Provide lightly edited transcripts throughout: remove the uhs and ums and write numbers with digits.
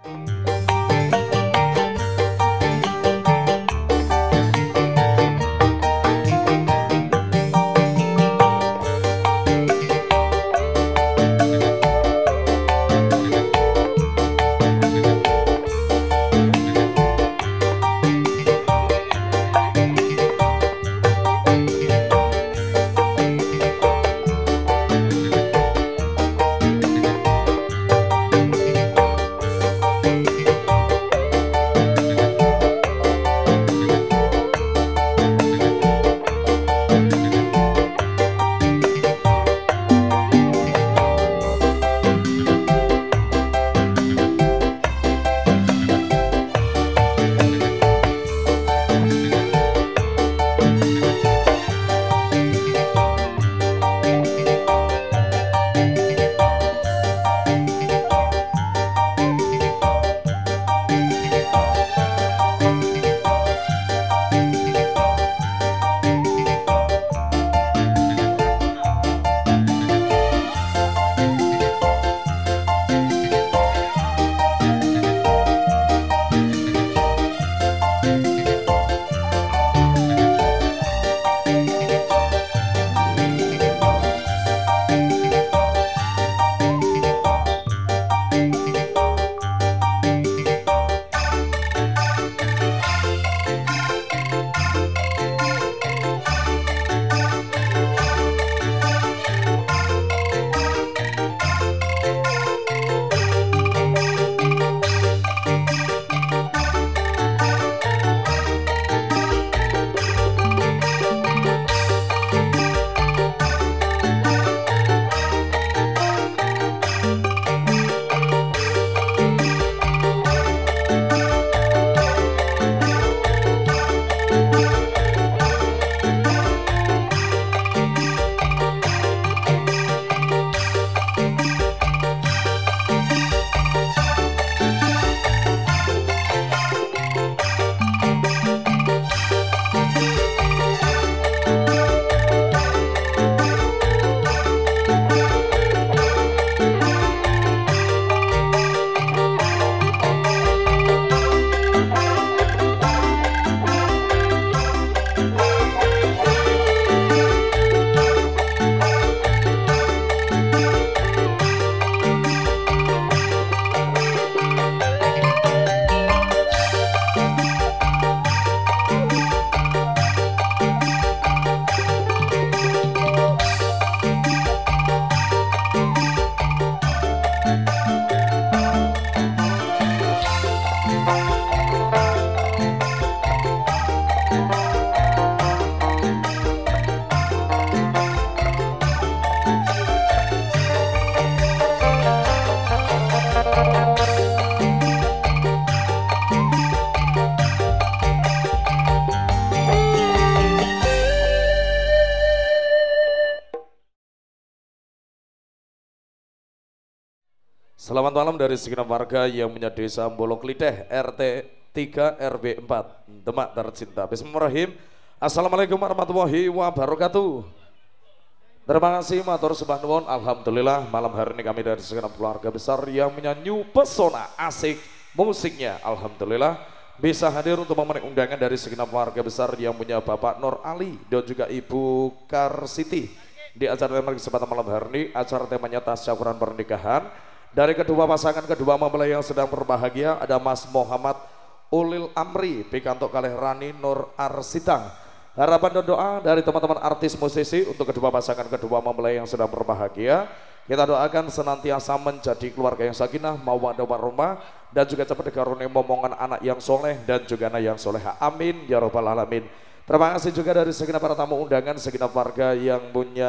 Selamat malam dari segenap warga yang punya desa Bolok Lideh RT 3 RW 4 Demak tercinta. Bismillahirrahmanirrahim. Assalamualaikum warahmatullahi wabarakatuh. Terima kasih matur sembah nuwun. Alhamdulillah malam hari ini kami dari segenap keluarga besar yang menyanyi pesona asik musiknya. Alhamdulillah bisa hadir untuk memenuhi undangan dari segenap warga besar yang punya Bapak Nur Ali dan juga Ibu Karsiti di acara tema kesempatan malam hari ini. Acara temanya tasyakuran pernikahan dari kedua pasangan kedua mempelai yang sedang berbahagia. Ada Mas Muhammad Ulil Amri pikantuk kalih Rani Nur Arsitang. Harapan dan doa dari teman-teman artis musisi untuk kedua pasangan kedua mempelai yang sedang berbahagia. Kita doakan senantiasa menjadi keluarga yang sakinah, mawaddah warahmah, dan juga cepat dikaruniai momongan anak yang soleh dan juga anak yang soleha. Amin ya robbal alamin. Terima kasih juga dari segenap para tamu undangan, segenap warga yang punya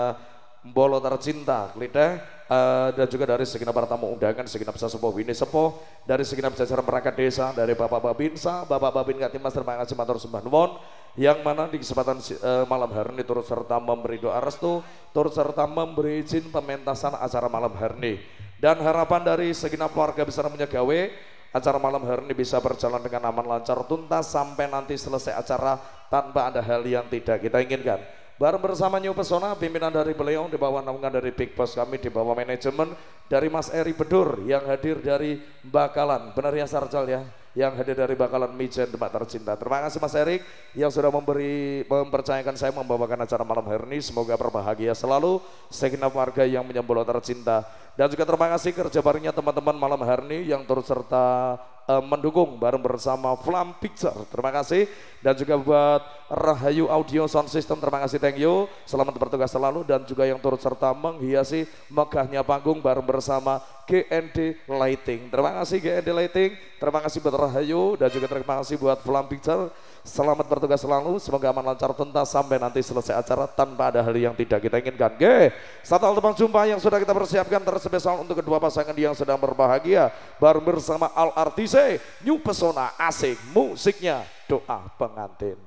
Bolo tercinta Lideh, dan juga dari segenap para tamu undangan, segenap sesepuh bini sepuh, dari segenap jajaran perangkat desa, dari Bapak Babinsa, Bapak Babin Katimas. Terima kasih matur sembah nuwun, yang mana di kesempatan malam hari ini turut serta memberi doa restu, turut serta memberi izin pementasan acara malam hari ini. Dan harapan dari segenap warga besar menyagawe acara malam hari ini bisa berjalan dengan aman lancar tuntas sampai nanti selesai acara tanpa ada hal yang tidak kita inginkan. Bareng bersama New Pesona, pimpinan dari beliau di bawah naungan dari Big Boss kami, di bawah manajemen dari Mas Eri Bedur yang hadir dari Bakalan, benar ya Sarjal ya, yang hadir dari Bakalan Mijen Demak Tercinta. Terima kasih Mas Erik yang sudah mempercayakan saya membawakan acara malam hari ini. Semoga berbahagia selalu, segenap warga yang menyembolo tercinta. Dan juga terima kasih kerja barengnya teman-teman malam hari ini yang turut serta mendukung bareng bersama Flam Picture. Terima kasih. Dan juga buat Rahayu Audio Sound System, terima kasih, thank you. Selamat bertugas selalu. Dan juga yang turut serta menghiasi megahnya panggung bareng bersama GND Lighting. Terima kasih GND Lighting. Terima kasih buat Rahayu dan juga terima kasih buat Flam Picture. Selamat bertugas selalu, semoga aman lancar tuntas sampai nanti selesai acara tanpa ada hal yang tidak kita inginkan. Satu hal tebang jumpa yang sudah kita persiapkan terspesial untuk kedua pasangan yang sedang berbahagia bareng bersama Al Artise New Pesona, asik musiknya doa pengantin.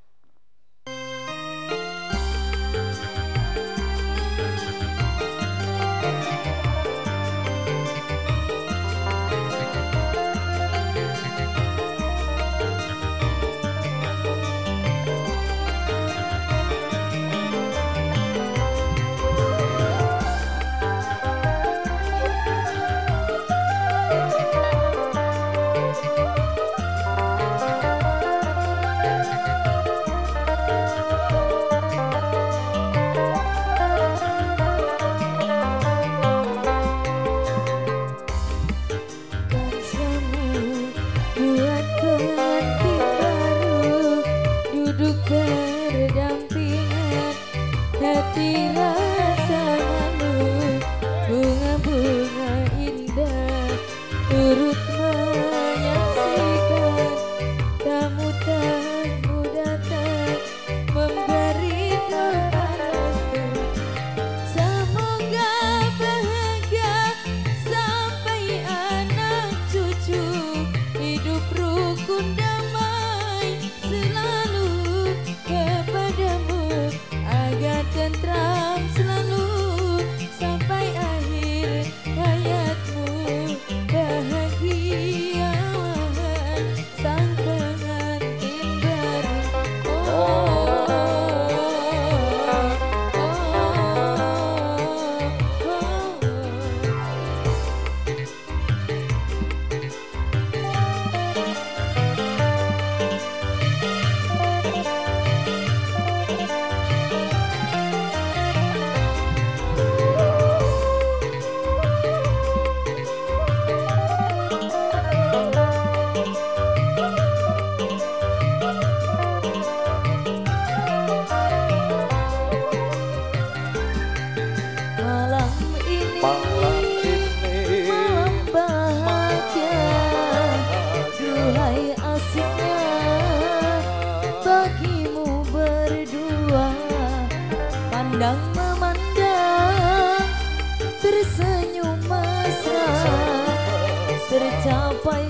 Tercapai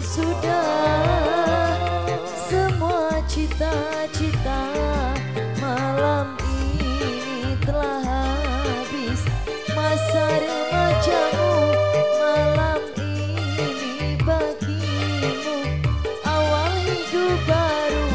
sudah semua cita-cita, malam ini telah habis masa remajamu. Malam ini bagimu awal hidup baru.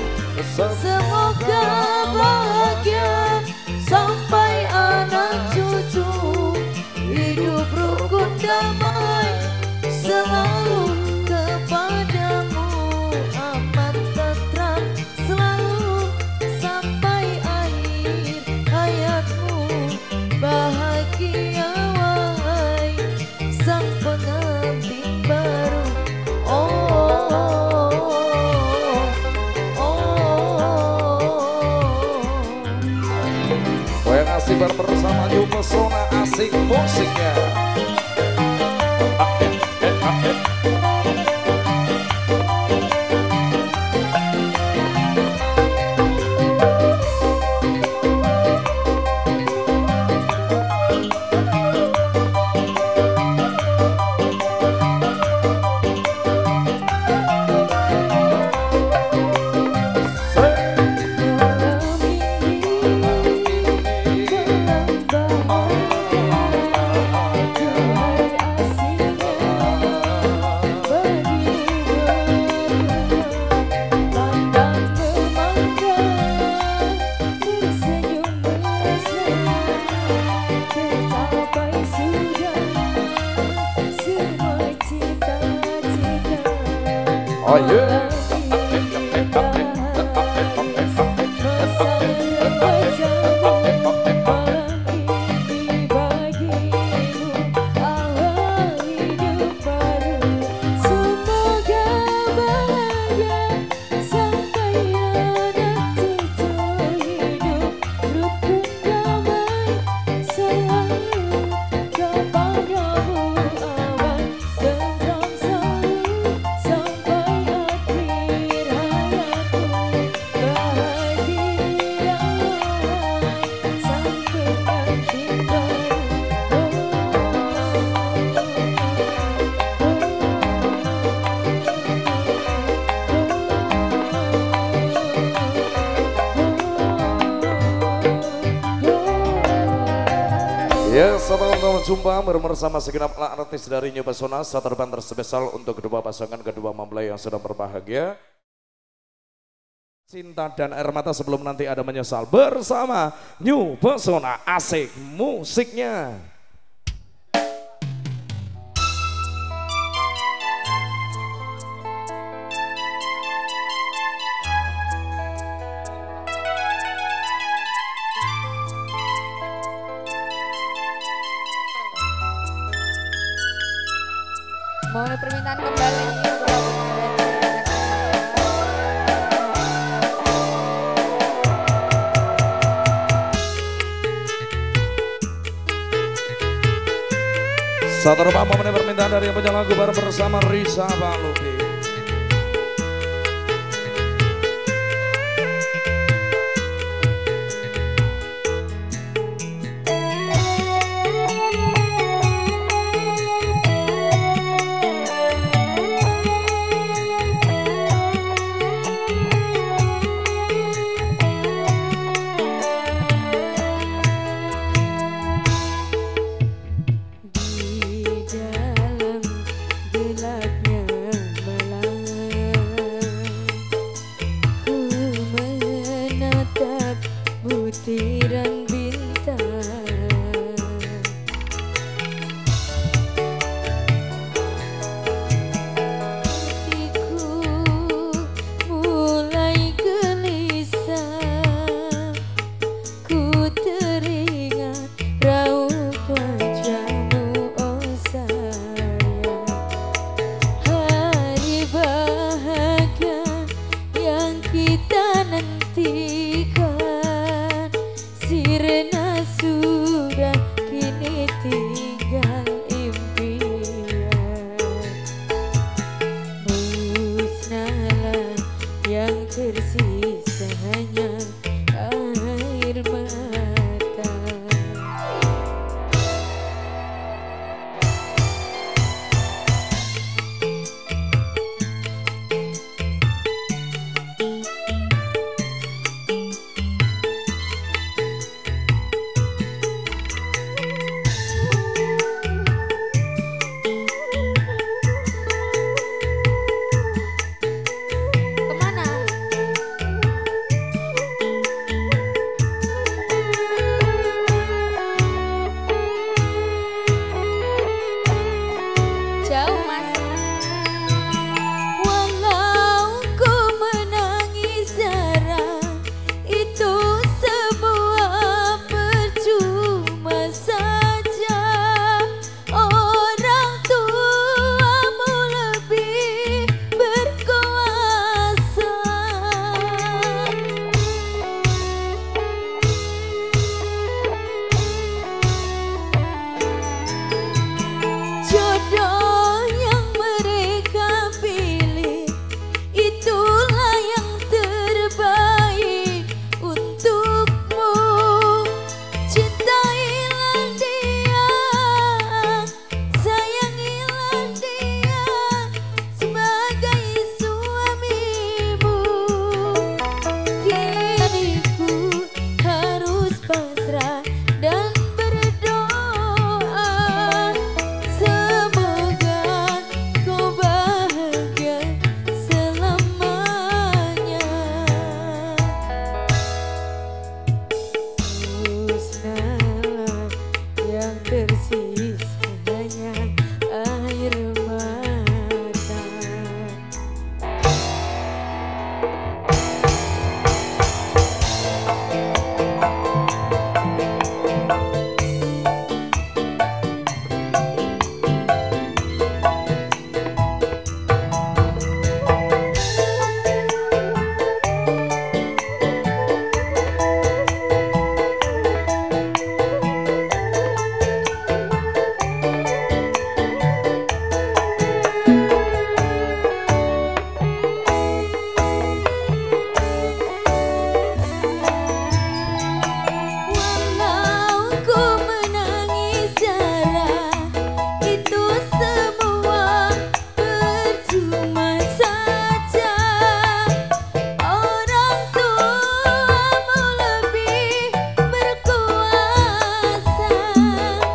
Semoga bahagia sampai anak cucu, hidup rukun damai selalu kepadamu, aman tentram selalu sampai akhir hayatmu. Bahagia wahai sang pengantin baru. Yang asik bersama New Pesona, asik musiknya. Bahagia Oh yeah. Ya, selamat jumpa bersama segenap artis dari New Pesona. Satu terbang terspesial untuk kedua pasangan, kedua mempelai yang sedang berbahagia. Cinta dan air mata sebelum nanti ada menyesal bersama New Pesona. Asik musiknya. Mohon permintaan kembali satu rumah momen permintaan dari penyanyi lagu baru bersama Risa Baluti. di dalam gelapnya malam.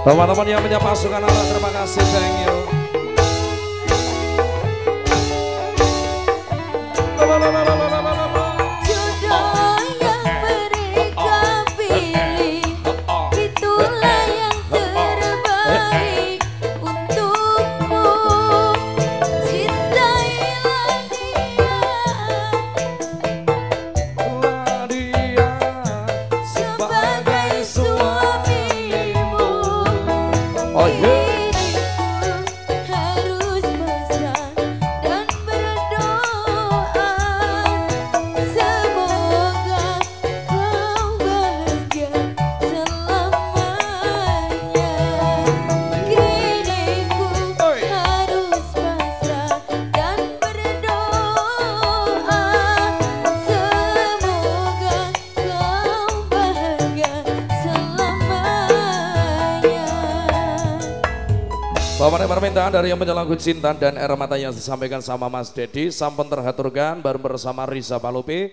Teman-teman yang menyapa pasukan Allah, terima kasih, thank you. Bapak permintaan dari yang penyelaku cinta dan air mata yang disampaikan sama Mas Dedi, sampun terhaturkan bareng bersama Riza Palupi.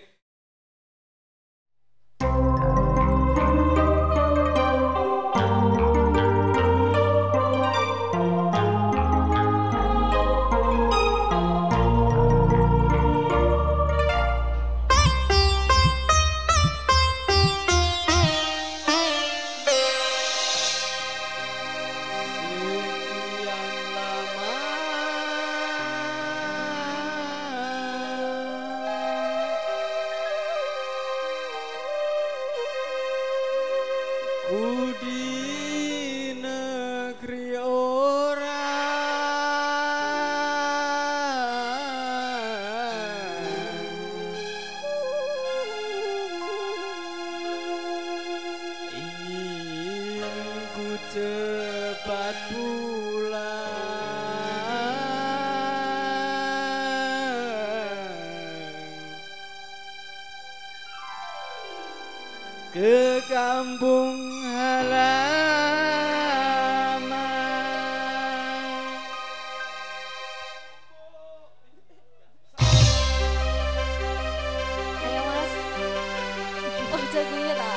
Di negeri orang ingin ku cepat pulang ke kampung halaman. Ayo Mas. Oh jagonya tak.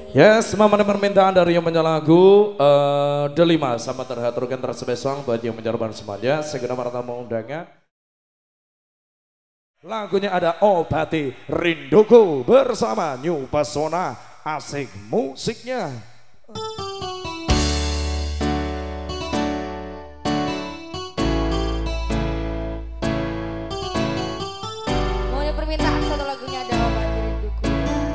Yes, memenuhi permintaan dari yang lagu Delima sama terhaturkan tersebesong buat yang menjalankan semuanya. Segera pertama undangan. Lagunya ada Obati Rinduku bersama New Pesona, asik musiknya. Maunya permintaan satu lagunya ada Obati Rinduku.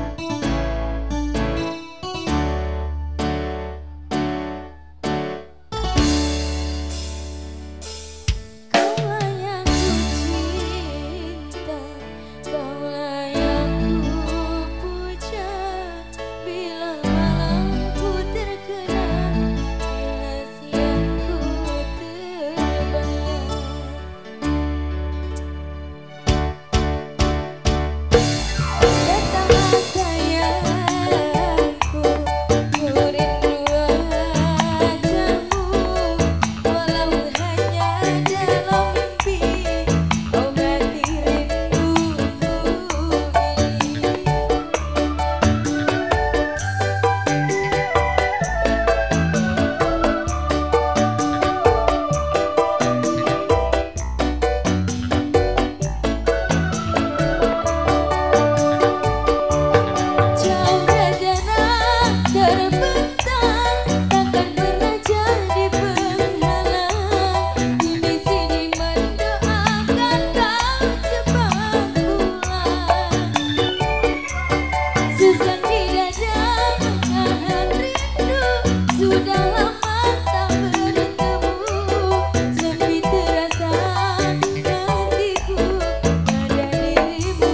Kaulah yang ku cinta, kaulah yang ku puja. Bila malamku terkenang, bila siangku terbayang. Datanglah sayangku, ku rindu wajahmu, walau hanya dalam mimpi. Obati rinduku ini. Jauh rajana terbentang, takkan pernah jadi penghalang. Di sini mendoakan kau cepat pulang. Susah di dada menahan rindu, sudah lama tak bertemu. Sepi terasa hatiku pada dirimu.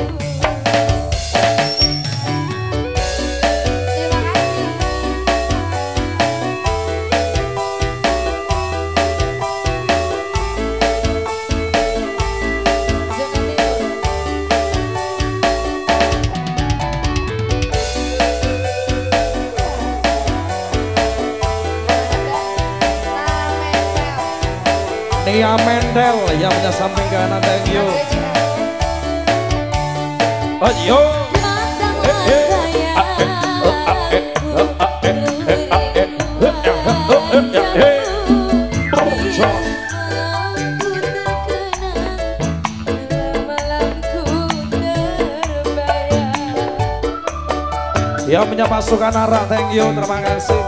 Nia Mendel yang punya samping kanan, thank you. Ayo. Yang punya pasukan arah, thank you, terima kasih.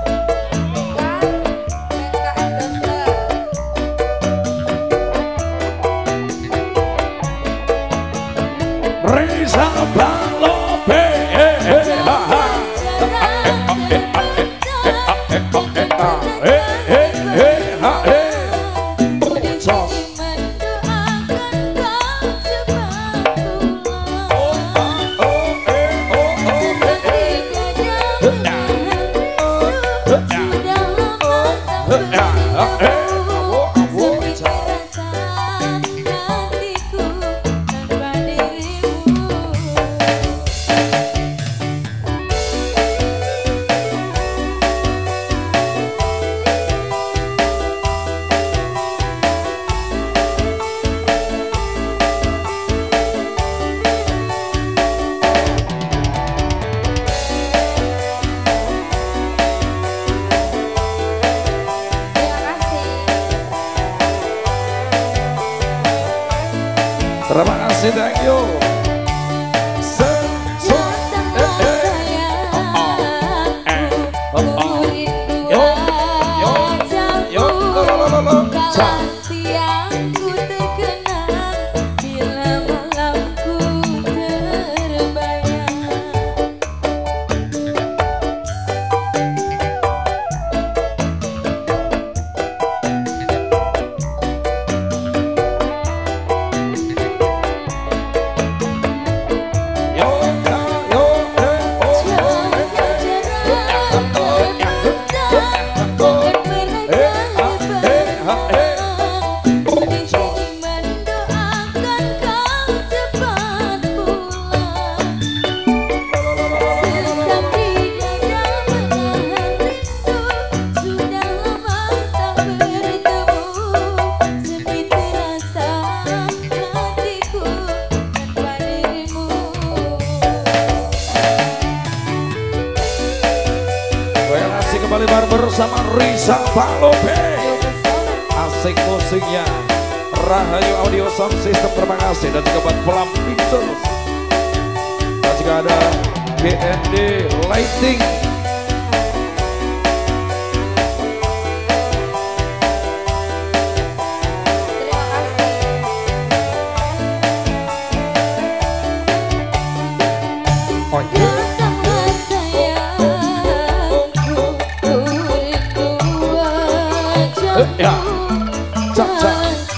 Risa Balobe, terima kasih, thank you. Siangku terkenang, bila malamku terbayang. kembali bareng bersama Risa Palope. Asik musiknya. Rahayu Audio Sound System, terima kasih. Dan juga buat Pelam Pictures. Dan juga ada BND Lighting. Oh iya. Ya, cak cak.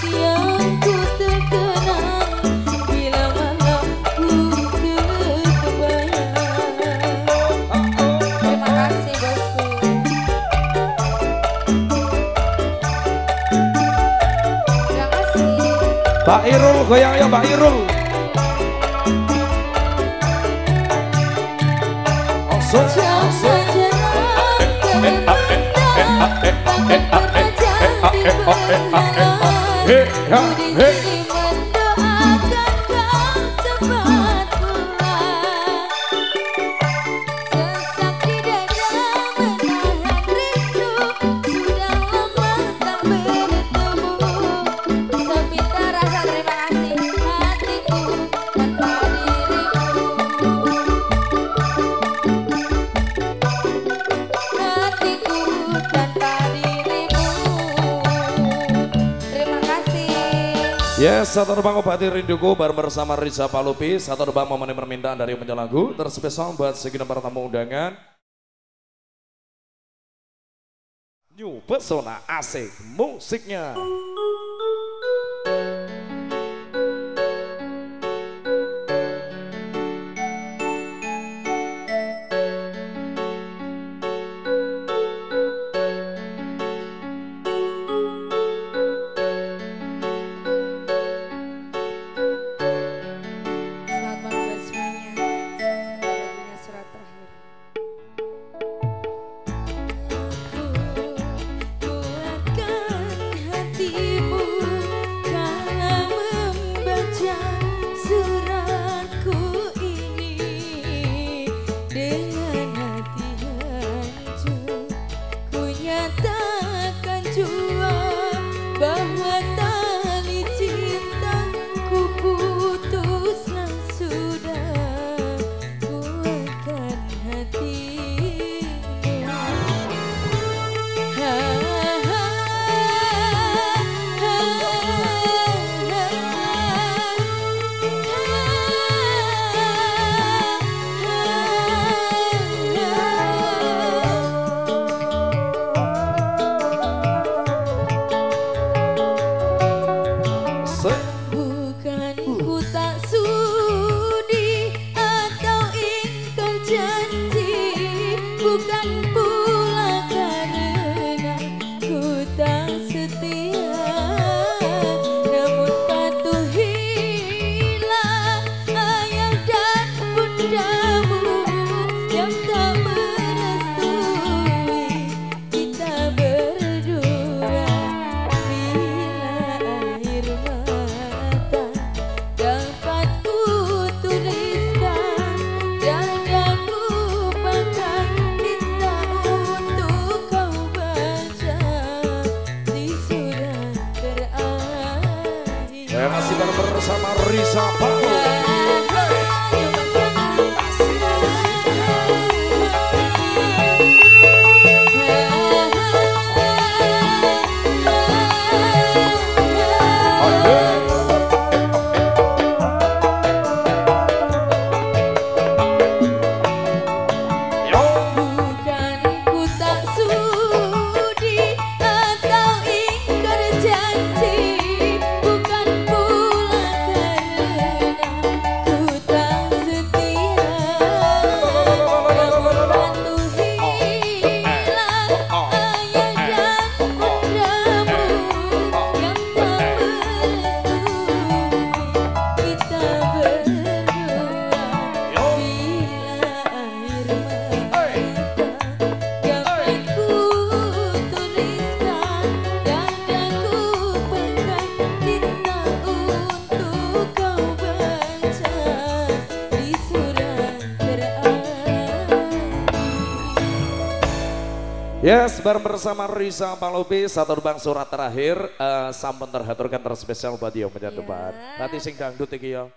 Mbak Irul, goyang ya Mbak Irul. Yes, satu terbang obati rinduku bareng bersama Risa Palope. Satu terbang memenuhi permintaan dari penyelang lagu terspesial buat segenap para tamu undangan. New Pesona asik musiknya. Masih bersama Risa Palope. Yes, bareng bersama Risa Palopi, satu bang surat terakhir, sampun terhaturkan terspesial buat dia menyatu depan. Nanti sing dangdut iki ya.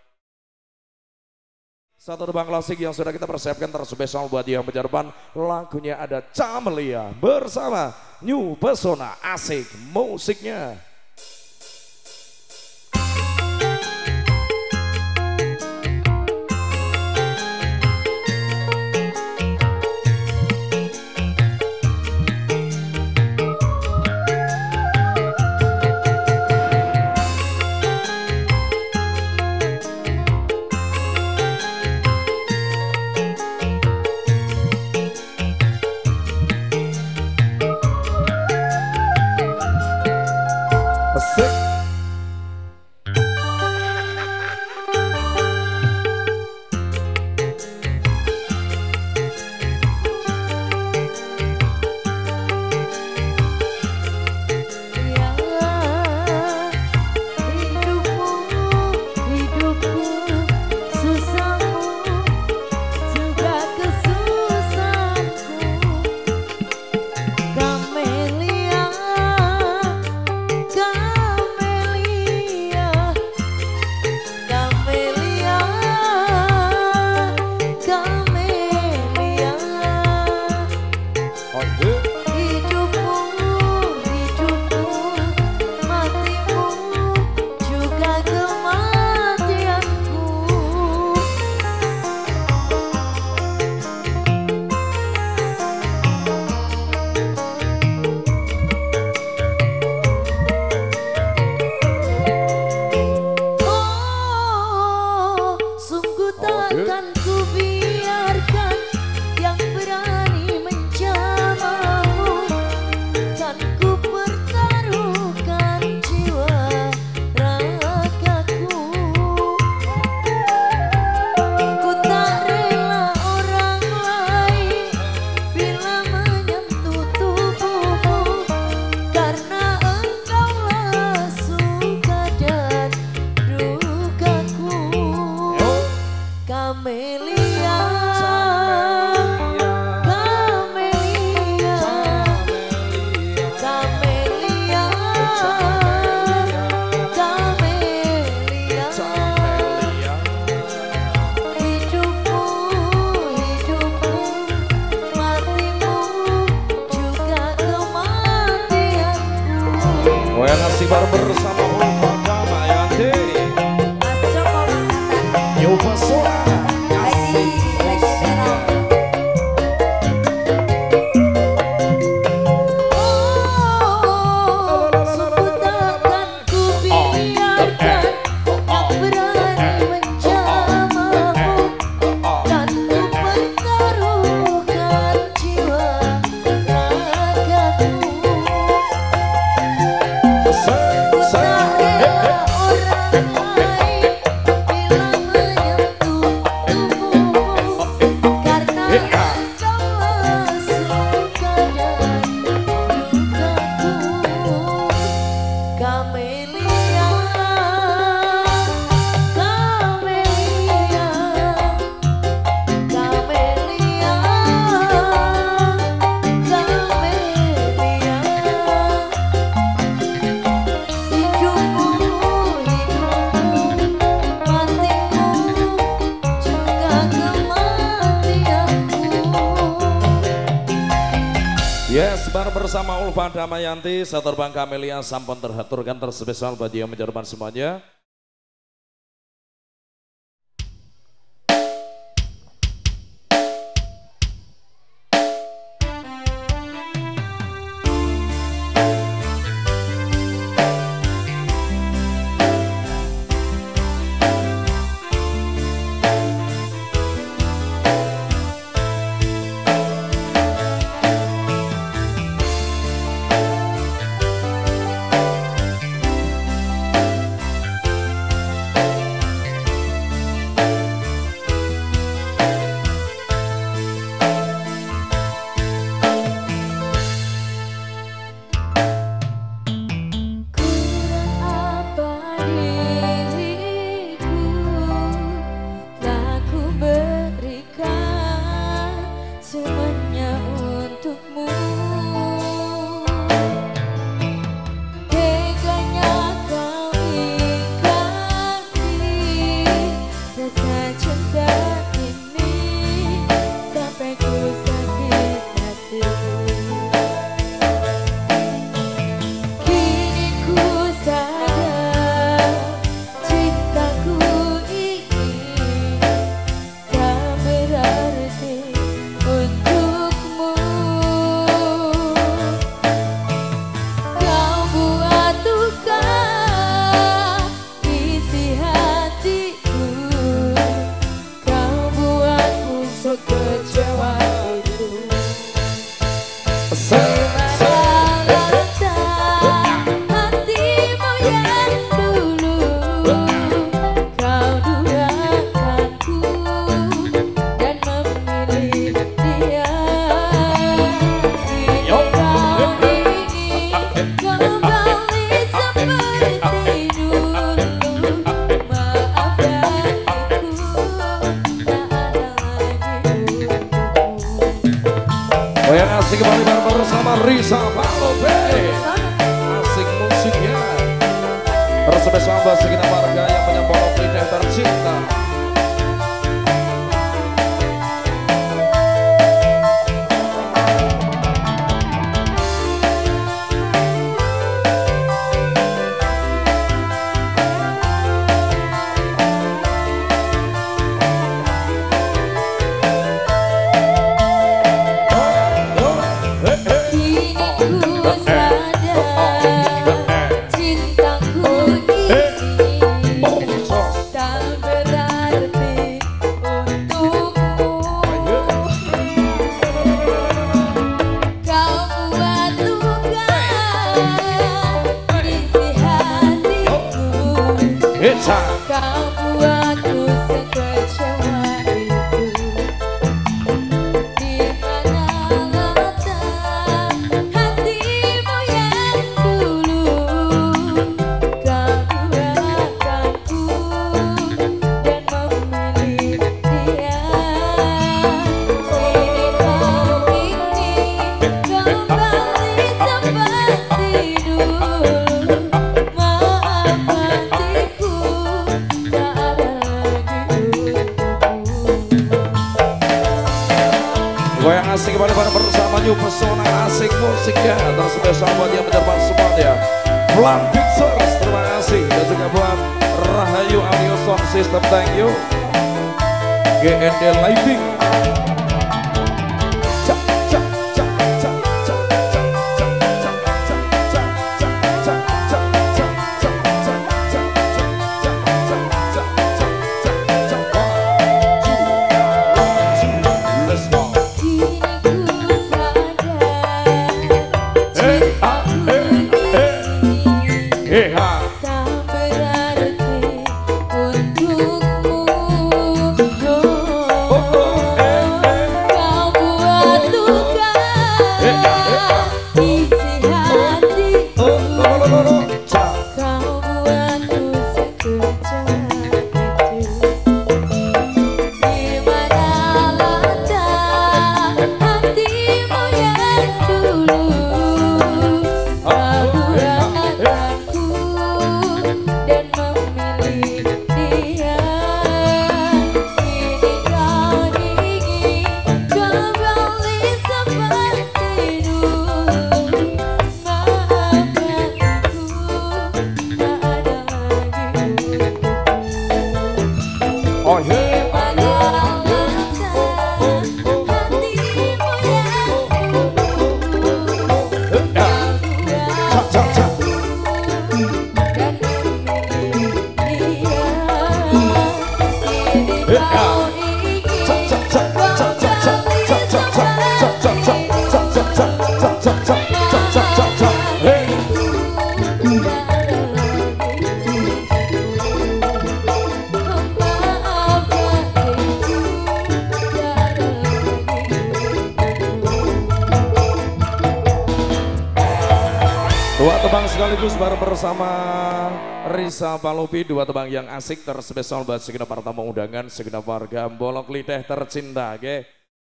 Satu bang klasik yang sudah kita persiapkan terspesial buat dia menyatu depan. Lagunya ada Camelia bersama New Pesona, asik musiknya. Ngasih bar bersama Ulfa Mayanti New Pesona asik musiknya. Yes, bar bersama Ulfa Damayanti, Saterbang Camelia, sampun terhaturkan terspesial bagi yang menjadi semuanya. Yang asik kembali bersama Risa Palope. Asik musiknya. Bersama sahabat segenap warga yang menyambut lidah tercinta. Kau buatku sekecewa itu. Di mana letak hatimu yang dulu. Kau buatku dan memilih dia. Kini kau ingin kembali seperti dulu. Goyang asik kembali bersama New Pesona asik musiknya. Terus sahabat yang menyerban semuanya. Plan Pictures terima kasih. Dan juga buat Rahayu Audio Sound System thank you. GND Lighting. Tak berarti untukmu. Kau buat luka isi hatiku. Kau buatku sekecewa itu. Di mana letak hatimu yang dulu. Kau buatku dan memilih dia. Kini kau ingin kembali seperti dulu. Maafkan aku, tak ada lagi untukmu. Oh yeah. Dua tebang sekaligus bareng bersama Risa Palopi. Dua tebang yang asik terspesial buat segenap para tamu undangan, segenap warga Bolok Lidah tercinta. Oke.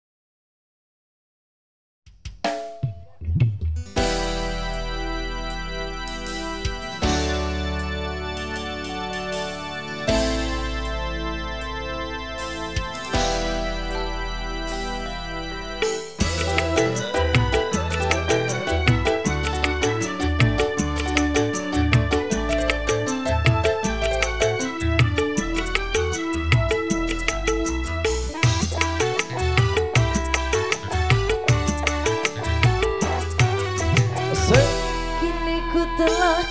Kini ku telah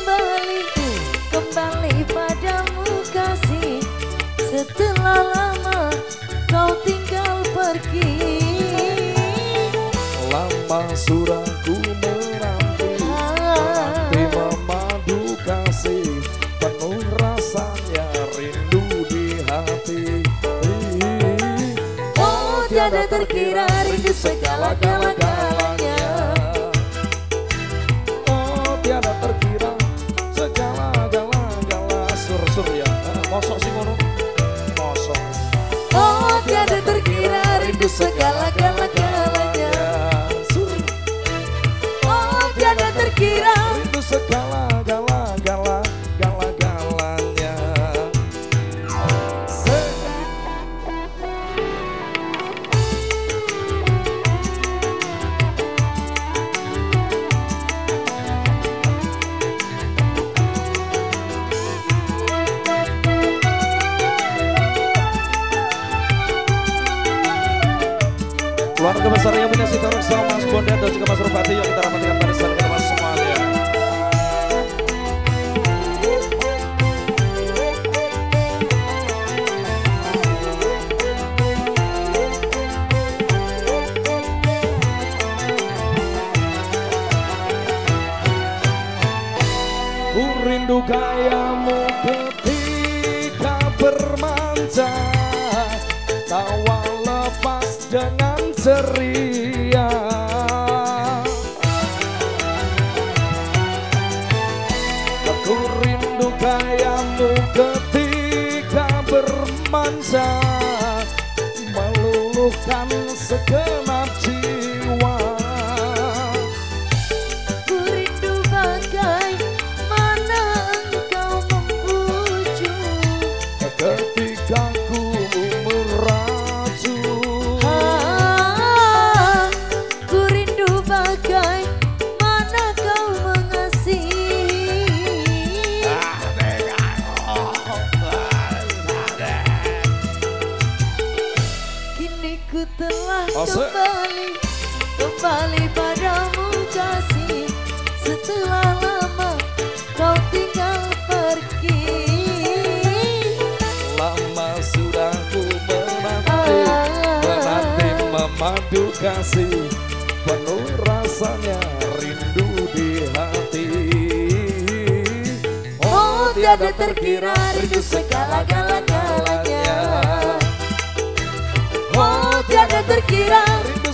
kembali padamu kasih. Setelah lama kau tinggal pergi. Lama suraku menanti, hati memadu kasih, penuh rasanya rindu di hati. Oh tiada terkira rindu segala-galanya. Tiada terkira segala-galanya. Sur ya, mosok sih ngono. Mosok. Oh tiada terkira rindu segala-galanya. besar yang punya Sitorek sama Mas Bondet dan juga Mas Rupati yang kita rapatkan barisan kawan semuanya. Ku rindu gayamu ketika bermanja, tawa lepas dengan ceria. Aku rindu gayamu ketika bermanja, meluluhkan segenap jiwa. Ku rindu bagaimana engkau membujuk Ketika ku meracun, ku rindu bagaimana kau mengasihi. Kini ku telah kembali padamu kasih. Setelah lama kau tinggal pergi. lama sudah ku menanti memadu kasih, penuh rasanya rindu di hati. Oh tiada terkira rindu segala-galanya. Oh tiada terkira Rindu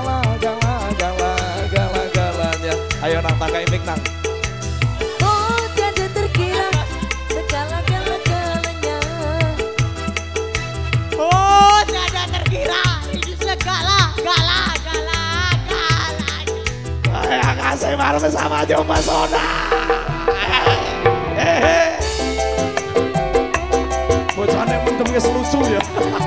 segala-galanya. Ayo nang tangkai mik nang. Oh tiada terkira segala-galanya. Oh, tiada terkira itu segala-galanya. Saya kasih malam bersama Jomba Sona. Bocahnya mendemnya selucu ya.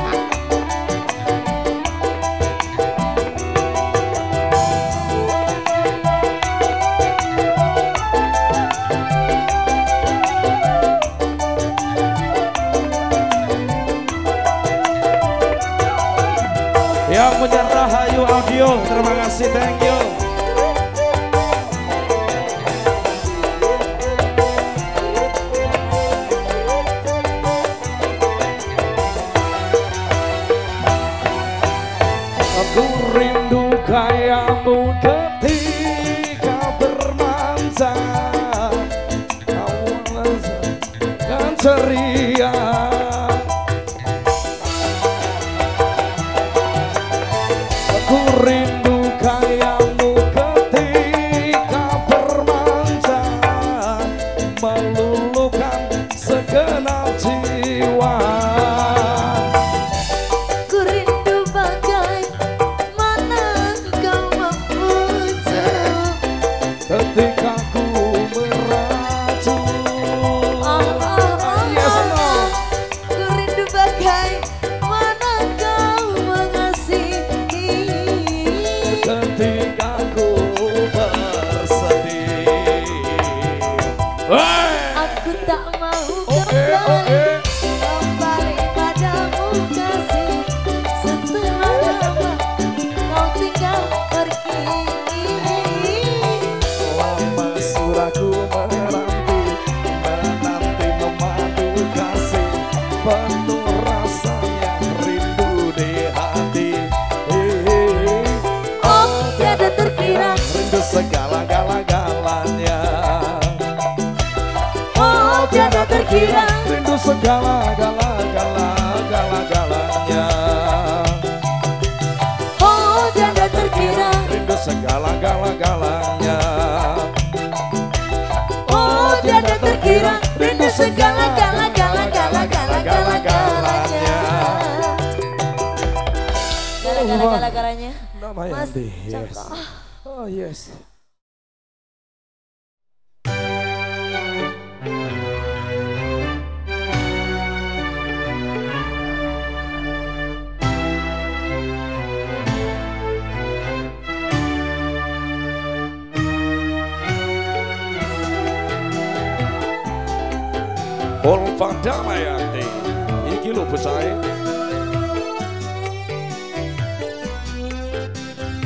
Yang punya Rahayu Audio, terima kasih, thank you. Aku rindu gayamu ketika bermanja, awalnya kan ceria. Aku rindu gayamu ketika bermanja, meluluhkan segenap jiwa. Ku rindu bagaimana engkau membujuk Ketika ku meracun. Yes, no. Ku rindu bagaimana kau mengasihi. Ketika ku bersedih. Aku tak mau Oke. kembali padamu kasih. Setelah lama kau tinggal pergi. Lama suraku menanti memadu kasih, penuh rasanya rindu di hati. Oh tiada terkira. Rindu segala-galanya. Oh tiada terkira. Rindu segala-galanya. Oh tiada terkira. Rindu segala-galanya. Oh tiada terkira. Rindu segala-galanya. Gara-gara-gara-garanya. Nama Mas Yandi, yes. Contoh. Oh yes. Polpa Damayanti, iki lho bocahe.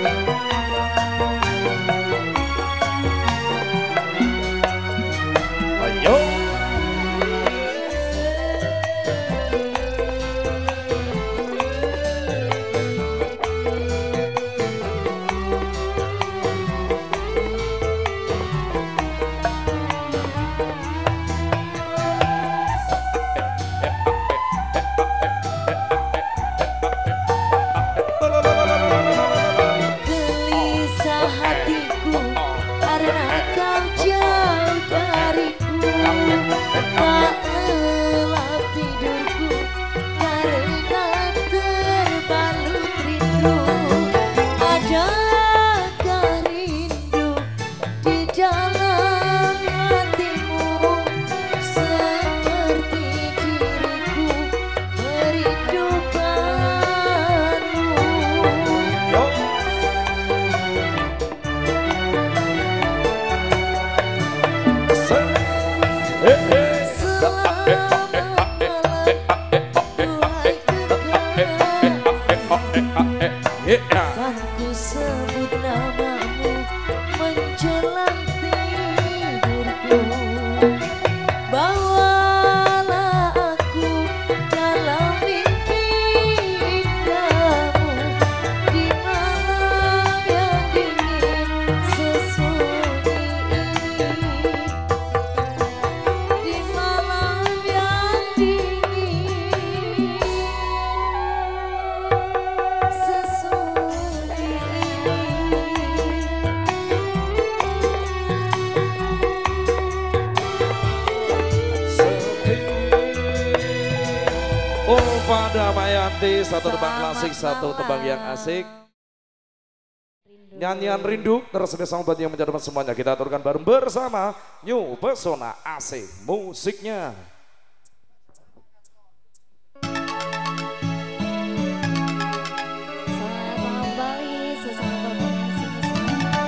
Ayo. Gelisah hatiku karena kau jauh dariku. Tak lelap tidurku karena terbalut rindu. Adakah rindu di dalam hatimu seperti diriku merindukanmu. Kan ku sebut namamu menjelang tidurku. Bawalah aku dalam mimpi indahmu di malam yang dingin sesunyi ini. Di malam yang dingin sesunyi ini. Oh pada Mayanti, satu tebang klasik, satu tebang yang asik. Nyanyian rindu tersedia sama buat yang menjadi semuanya. Kita aturkan bareng bersama New Pesona AC musiknya. Selamat kembali sesama pengasih semua.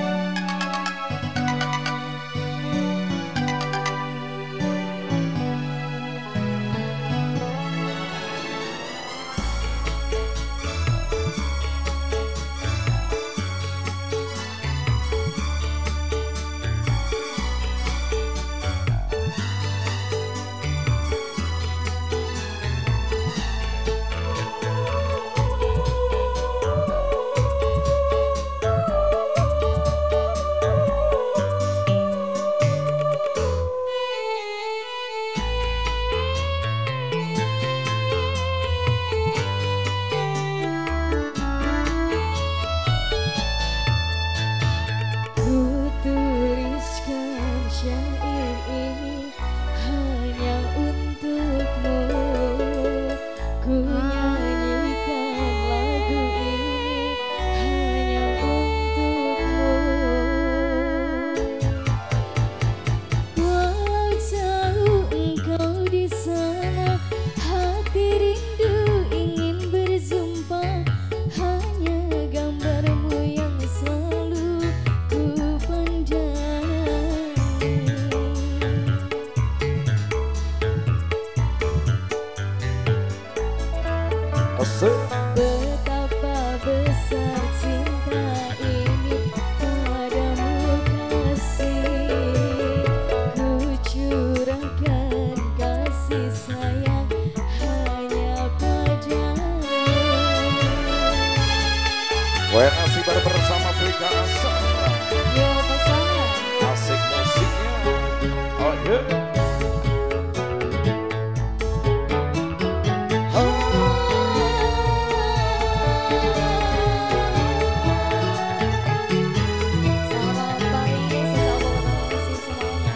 Ku tuliskan syair ini hanya untukmu. Ku nyanyikan lagu ini hanya untukmu. Walau jauh engkau di sana, hati rindu ingin berjumpa. Hanya gambarmu yang selalu ku pandang. Asik. Betapa besar cinta ini padamu kasih. Ku curahkan kasih sayang hanya padamu. WNAC baru bersama Afrika Asara. Yo pasangan. Asik musiknya. Oh yeah. Selamat pagi sesama pengasih semuanya.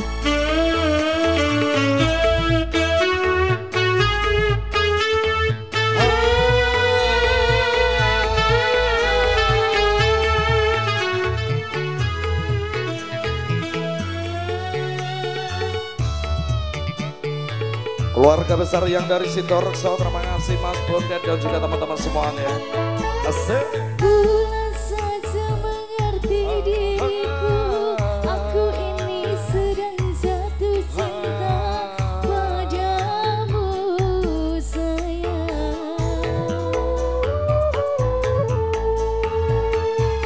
Keluarga besar yang dari Sitorexo, terima kasih Mas Bondet dan juga teman-teman semuanya. Asik. Bulan saja mengerti diriku, aku ini sedang jatuh cinta padamu sayang.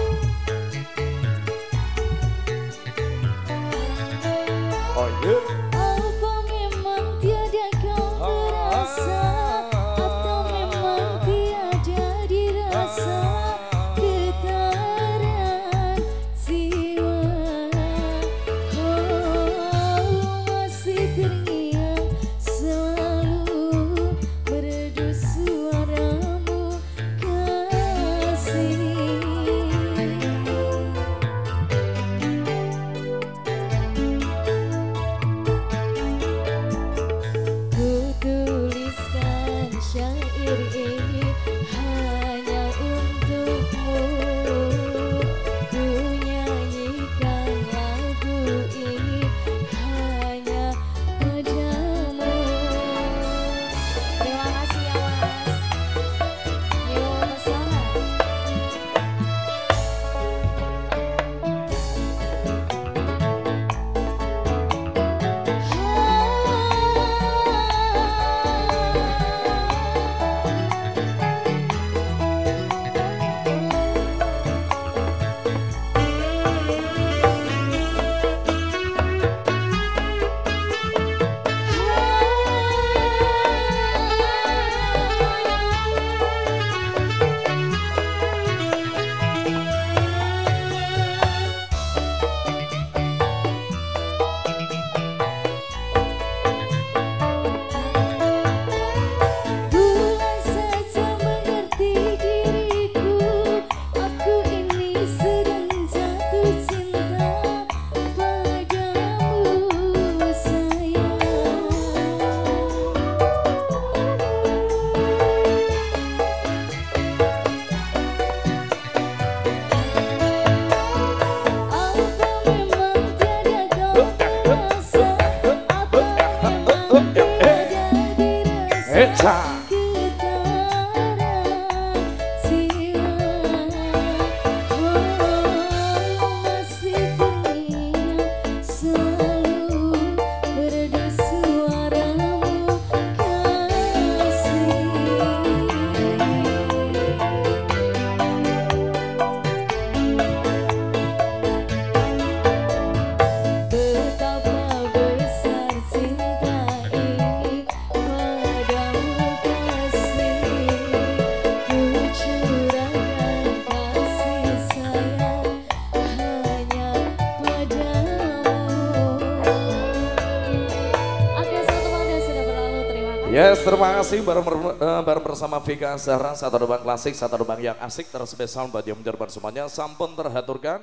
Yes, terima kasih bareng bersama Vika Zahra, satu dobang klasik, satu dobang yang asik, terspesial buat yang menjorban semuanya, sampun terhaturkan.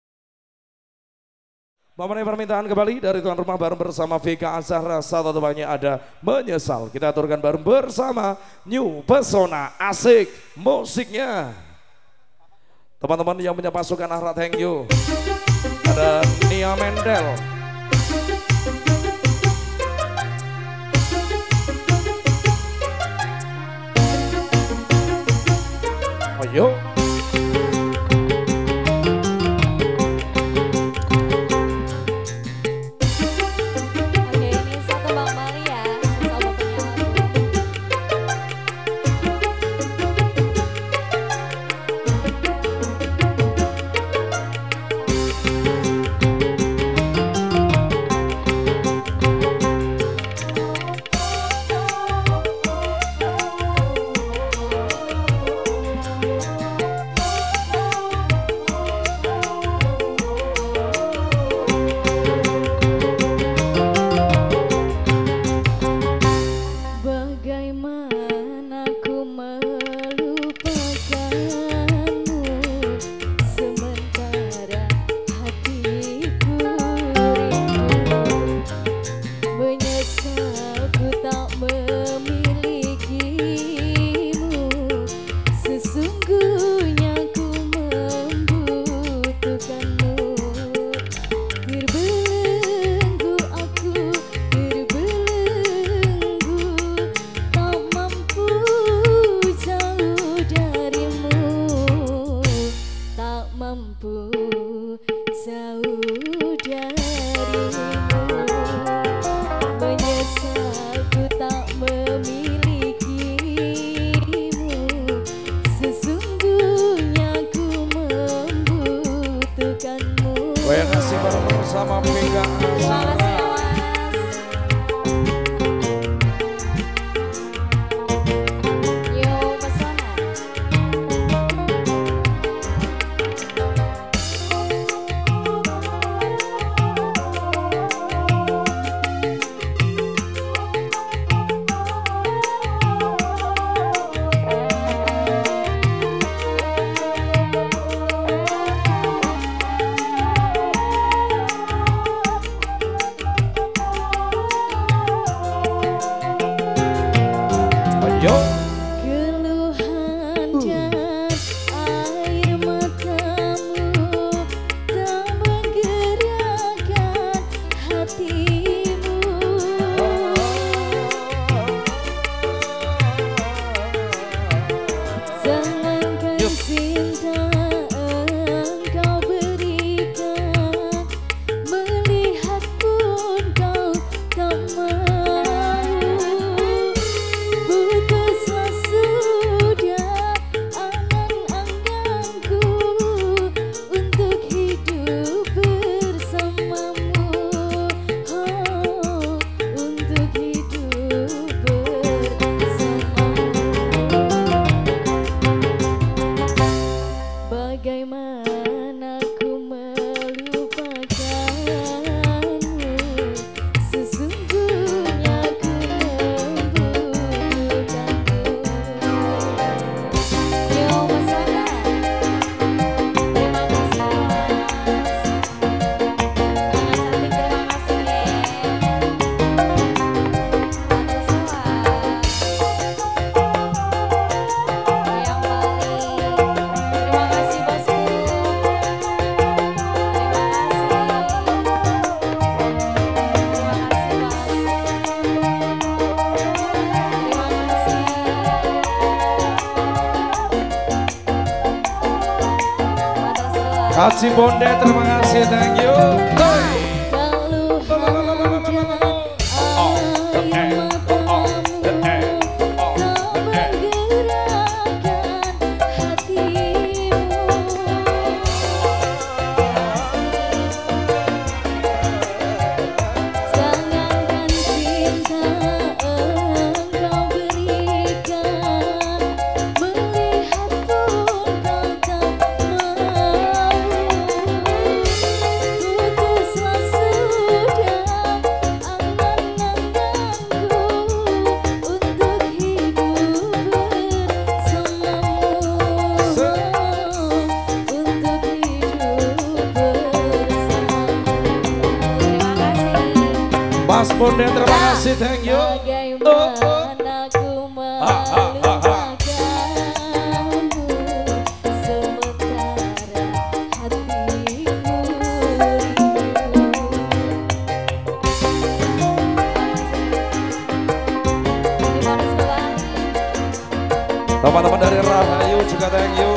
Memenuhi permintaan kembali dari tuan rumah bareng bersama Vika Zahra, satu dobangnya ada Menyesal. Kita aturkan bareng bersama New Pesona Asik musiknya. Teman-teman yang punya pasukan Ahra, thank you. Ada Nia Mendel. Yo. Oke, ini satu Bang Mali ya, sobat penyanyi. Bagaimana ku melupakanmu, sementara hatiku rindu. Menyesal ku tak memilikimu, sesungguhnya ku membutuhkanmu. Terbelenggu aku, terbelenggu, tak mampu jauh darimu, tak mampu jauh darimu. Menyesal ku tak memilikimu, sesungguhnya ku membutuhkanmu. Terima kasih bareng bersama Vika Zahra. Yo Pesona. Yo. Keluhan dan air matamu tak menggerakkan hatimu. Jangankan cinta engkau berikan, melihat pun kau tak mau. Putuslah sudah angan-anganku untuk hidup bersamamu, oh, untuk hidup bersamamu. Bagaimana ku melupakanmu, sesungguhnya ku membutuhkanmu. Yo Pesona, terima kasih Mas. Kaci Bonde, terima kasih, thank you. Jangankan cinta engkau berikan, melihat pun kau tak mau. Putuslah Mas Bonde, terima kasih, thank you. Bagaimana ku melupakanmu sementara hatimu Teman-teman dari Rahayu juga thank you.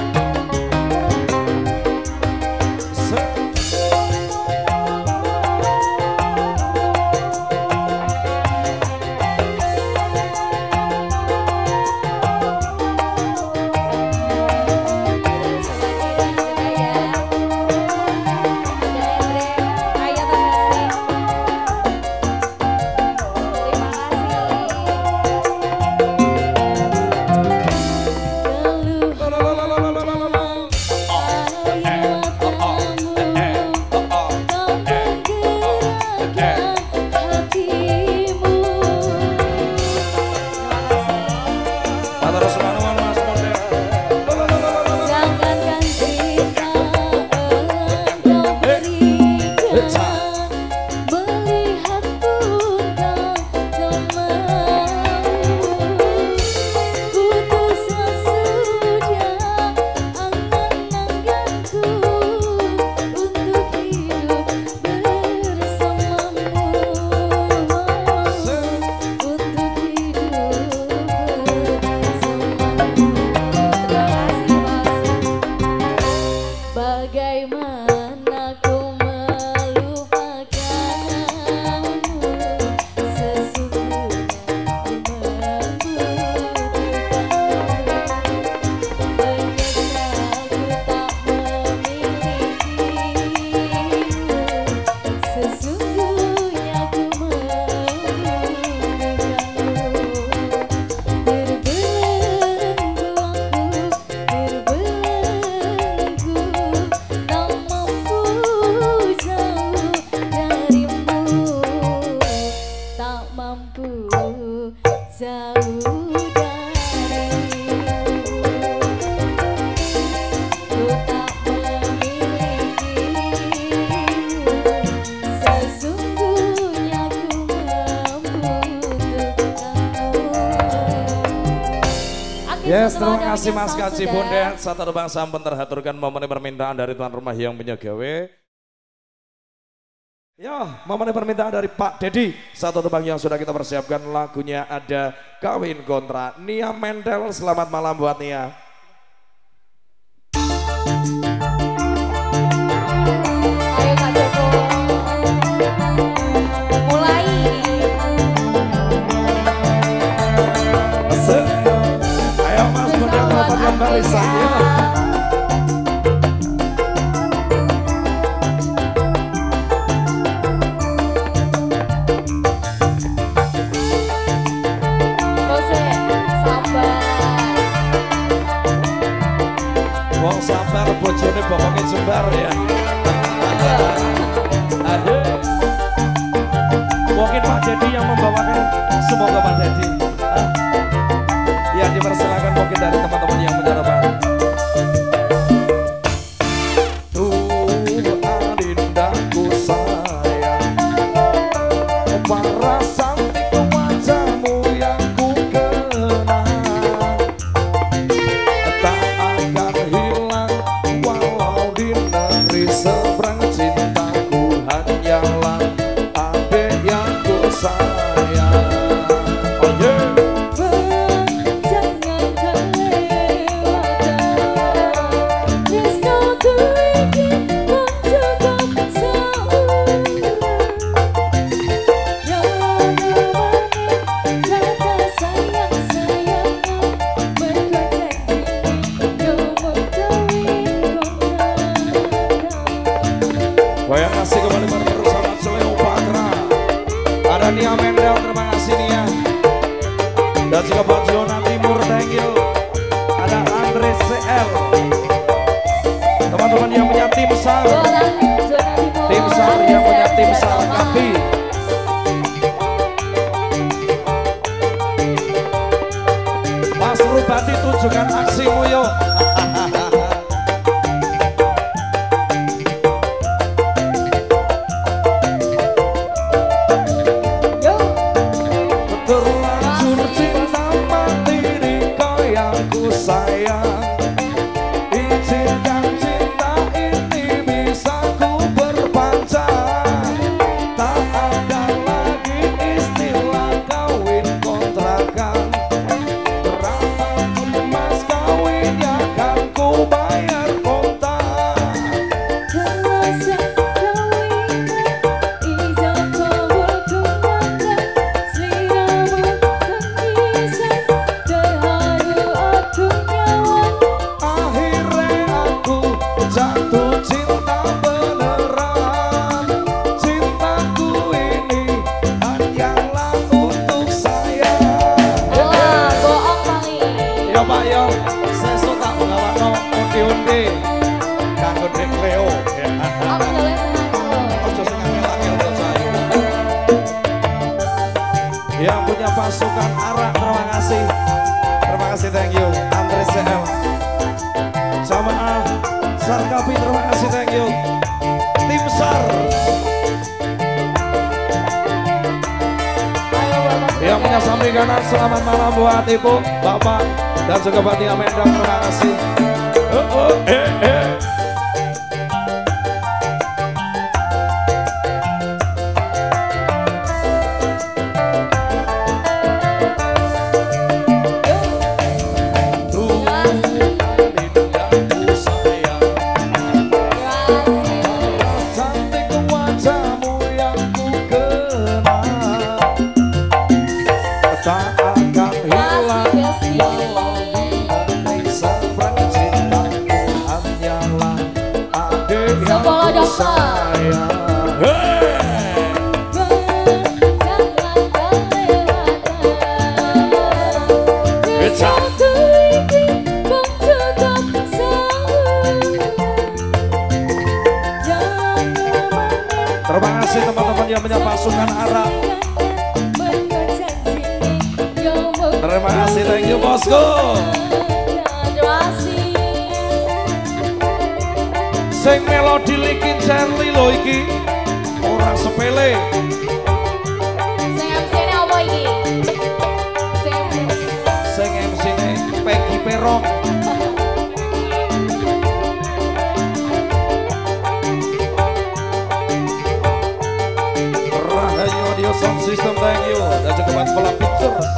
Yes, terima kasih Mas Kaci Bonde. Satu terbang sampun terhaturkan momen permintaan dari tuan rumah yang punya gawe. Ya, momen permintaan dari Pak Dedi. Satu tebang yang sudah kita persiapkan lagunya ada Kawin Kontra. Nia Mendel, selamat malam buat Nia. Ayo Kak Joko, mulai. Ayo Mas Bonde, dapatkan barisannya. Wong sabar bojone bokongnya jembar ya. Aduh. Mungkin Pak Dedi yang membawakan, semoga Pak Dedi. Ya dipersilakan mungkin dari teman-teman yang menyerahkan. Tuh adindaku sayang, paras cantik wajahmu yang ku kenang. Tak akan hilang walau di negeri seberang, cintaku hanyalah adik yang ku sayang. Oh yeah. Jangan kelewatan restoku iki mencukup seumur. Ya kata sayang-sayangmu berjanji nyomot kawin kontra. Goyang kasih kembali bersama Cleopatra. Ada Nia Mendel, terima kasih Nia. Dan juga Pak Jona Timur, thank you. Ada Andre CL. Teman-teman yang punya tim SAR. Tim SAR yang punya tim SAR Kapi. Mas Rubati, tunjukkan aksimu yuk. jatuh cinta beneran. Cintaku ini hanyalah untuk saya. Wah, bohong paling. Ya Pak yo, sesuk tak ngawakno undi-undi kanggo Dek Leo. Aku boleh menang. Ojo sing angel-angel bocah yo. Yang punya pasukan arak, terima kasih. Terima kasih, thank you. Andre CL. Jamaah Sarkapi, terima kasih, thank you. Tim SAR. Yang punya samping kanan, selamat malam buat Ibu, Bapak, dan juga Pak Tia Mendang, terima kasih. Cantik wajahmu yang ku kenal, tak akan hilang seberang cintaku, hanyalah adik yang Sekolah ku dasar. sayang. Terima kasih teman-teman yang punya pasukan arak. Terima kasih, thank you bosku. Sing melodi likin Charlie lo iki orang sepele. Sing MC-ne Peggy Perong. Rahayu Audio Sound System, thank you. Dan juga buat Pola Pictures.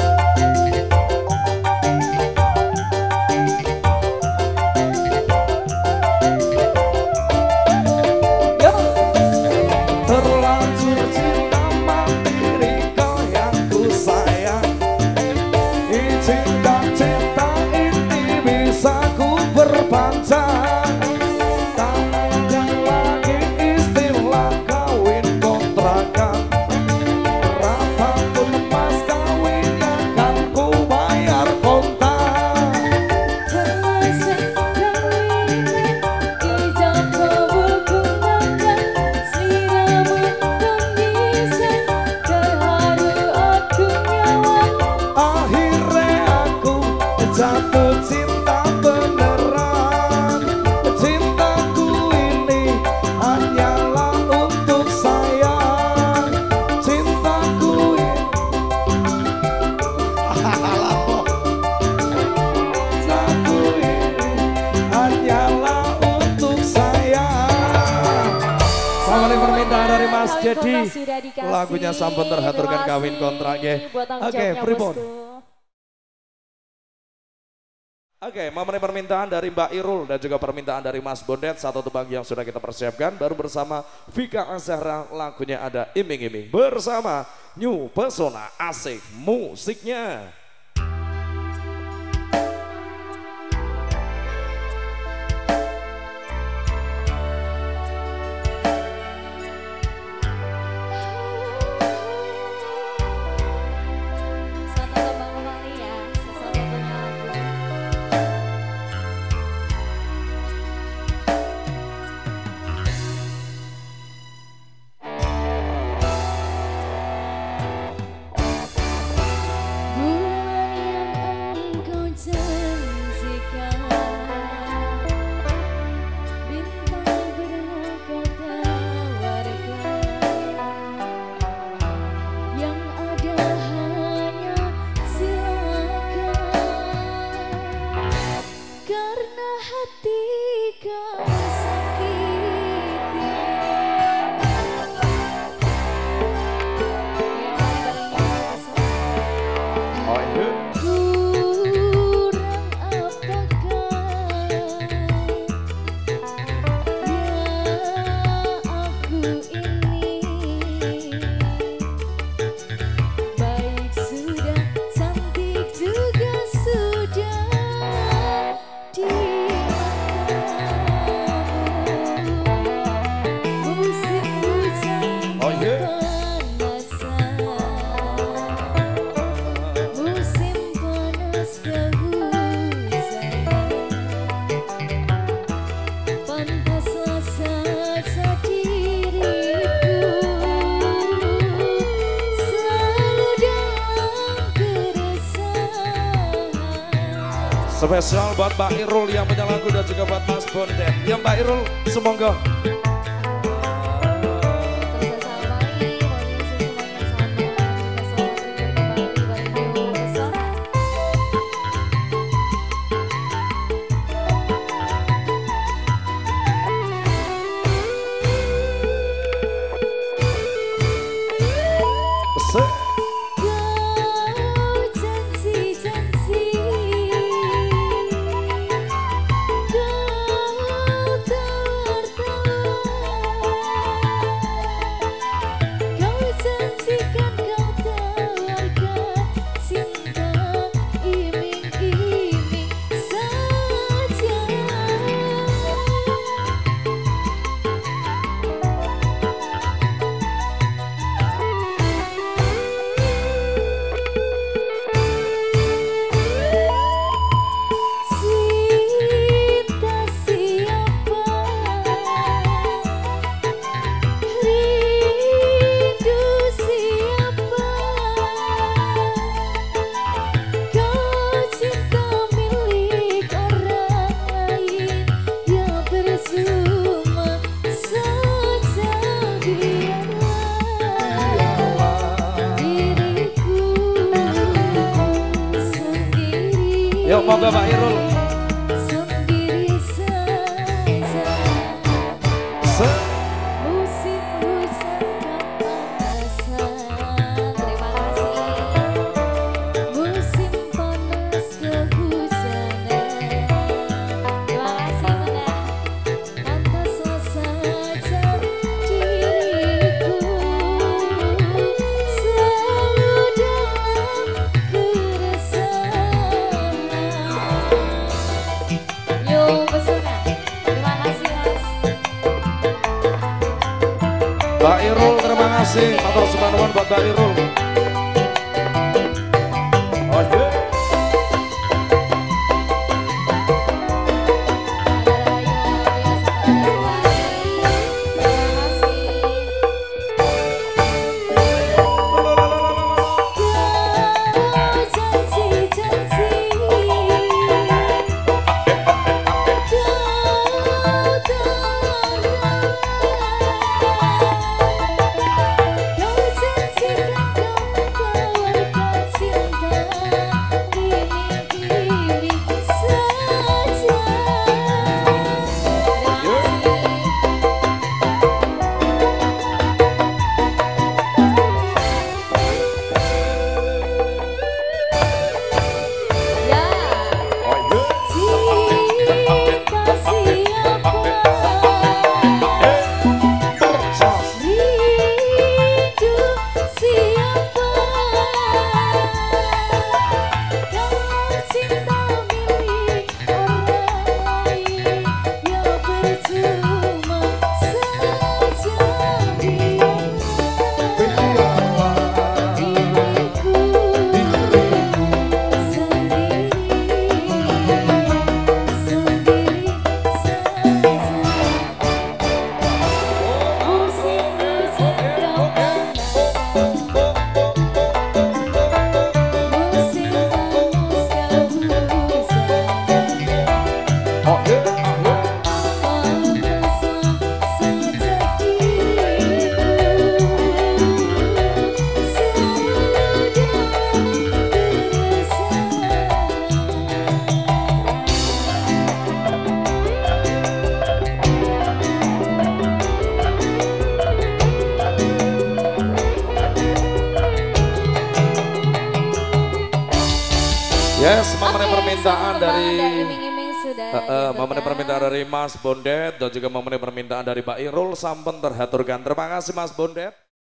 Terlanjur cinta mandiri kau yang ku sayang. Izinkan cinta ini bisa ku perpanjang. Tak ada lagi istilah kawin kontrakan. Berapapun mas kawin akan ku bayar kontak. Akhirnya aku jatuh cinta beneran. Cintaku ini hanyalah untuk sayang. Cintaku ini Cintaku ini hanyalah untuk sayang. Sama permintaan dari Mas Dedi. Lagunya sampun terhaturkan kawin kontraknya. Oke, pripun? Oke, memenuhi permintaan dari Mbak Irul dan juga permintaan dari Mas Bondet, satu tebang yang sudah kita persiapkan. Baru bersama Vika Azhara, lagunya ada Iming-Iming bersama New Pesona, asik musiknya. Satu tembang kembali ya, satu-satunya lagu. Bulan yang engkau janjikan, bintang pernah kau tawarkan, yang ada hanya silakan, karena hati kau sakiti. Oh iya. Kurang apakah aku ini, baik sudah, cantik juga sudah di matamu. Spesial buat Mbak Irul yang punya lagu dan juga buat Mas Bondet. Ya Mbak Irul, semoga. Yuk, moga Mbak Irul. Sendiri saja. Musim hujan kepanasan. Terima kasih. Musim panas kehujanan. Terima kasih Bunda. Pantas saja diriku selalu dalam keresahan. Yo pesona. Terima kasih Mas. Mbak Irul, terima kasih. Matur sembah nuwun buat Mbak Irul. Oh yeah. Yes, memenuhi permintaan dari memenuhi permintaan dari Mas Bondet dan juga memenuhi permintaan dari Mbak Irul, sampun terhaturkan. Terima kasih Mas Bondet.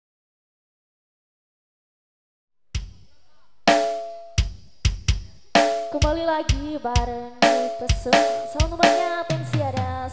Kembali lagi bareng pesona. Soal nomornya pensi ada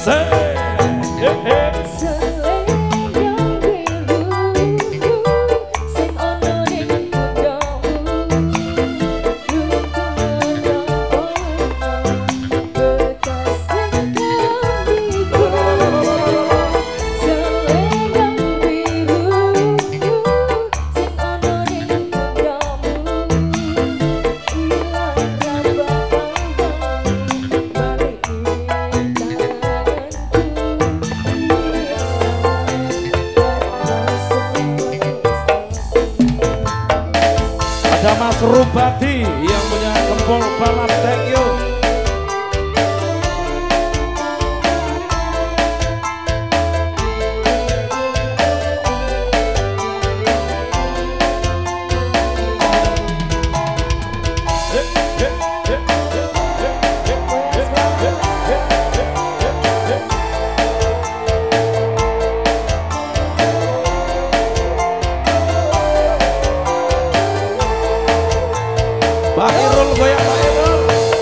Ada Mas Rubadi yang punya Gempol Balap Tekyo. Pak Irul goyang Pak Irul.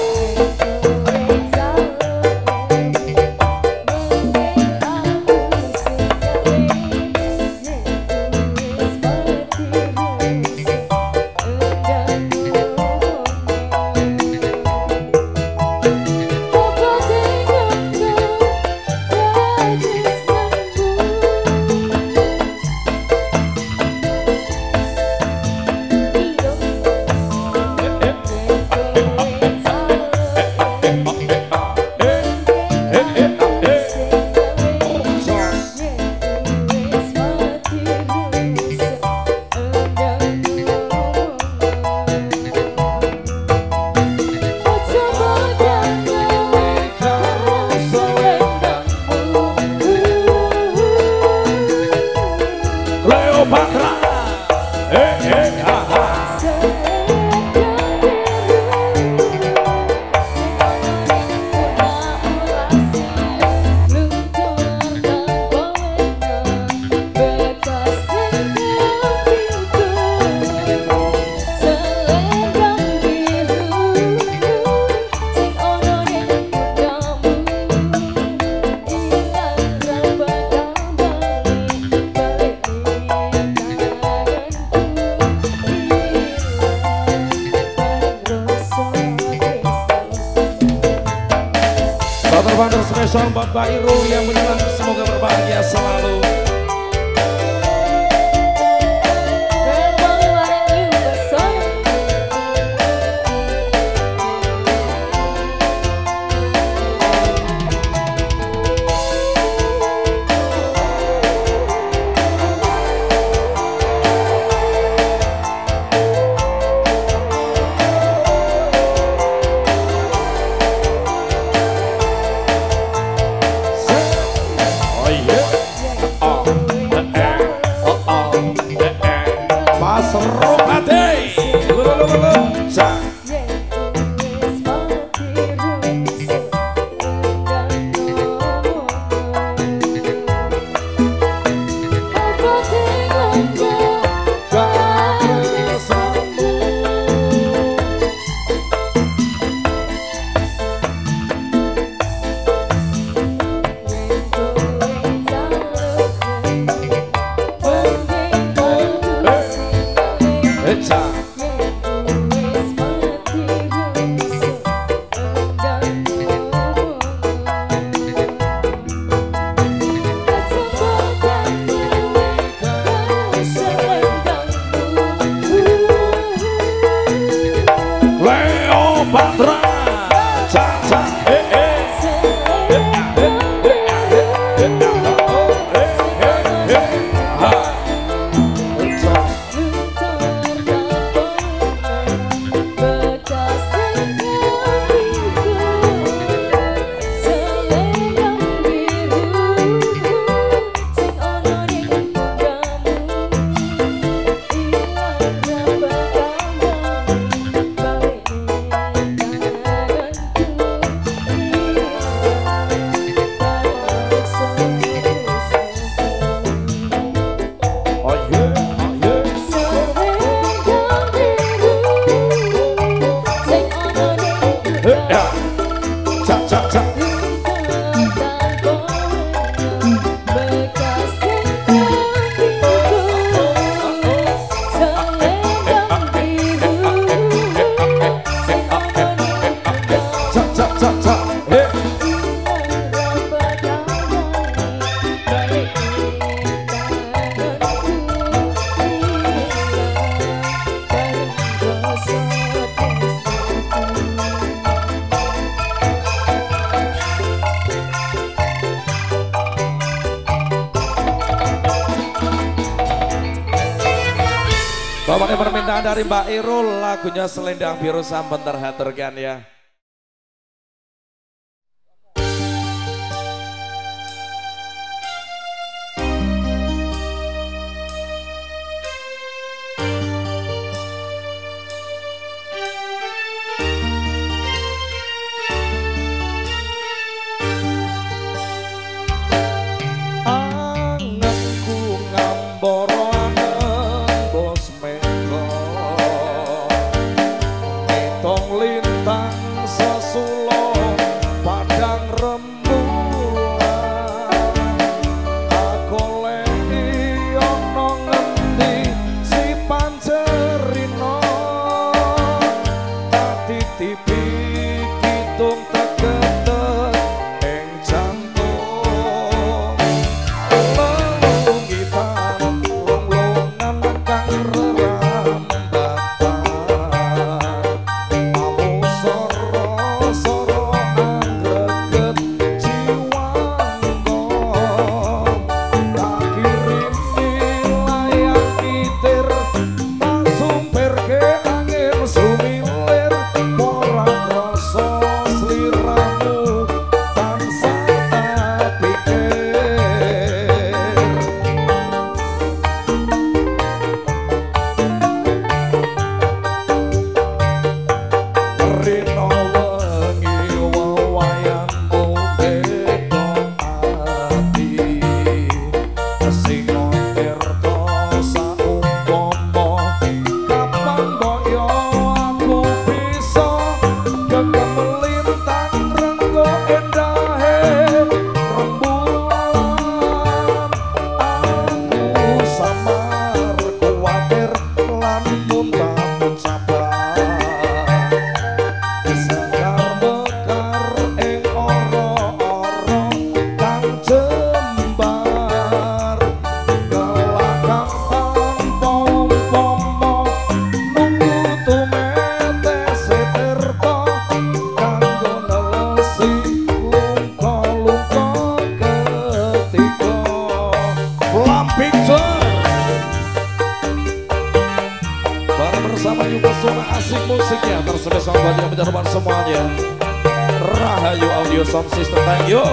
Banter spesial Bapak Irul yang menyimak, semoga berbahagia selalu. Oh Bapaknya permintaan dari Mbak Irul, lagunya Selendang Biru Sampun terhaturkan ya. Semuanya Rahayu Audio Sound System, thank you.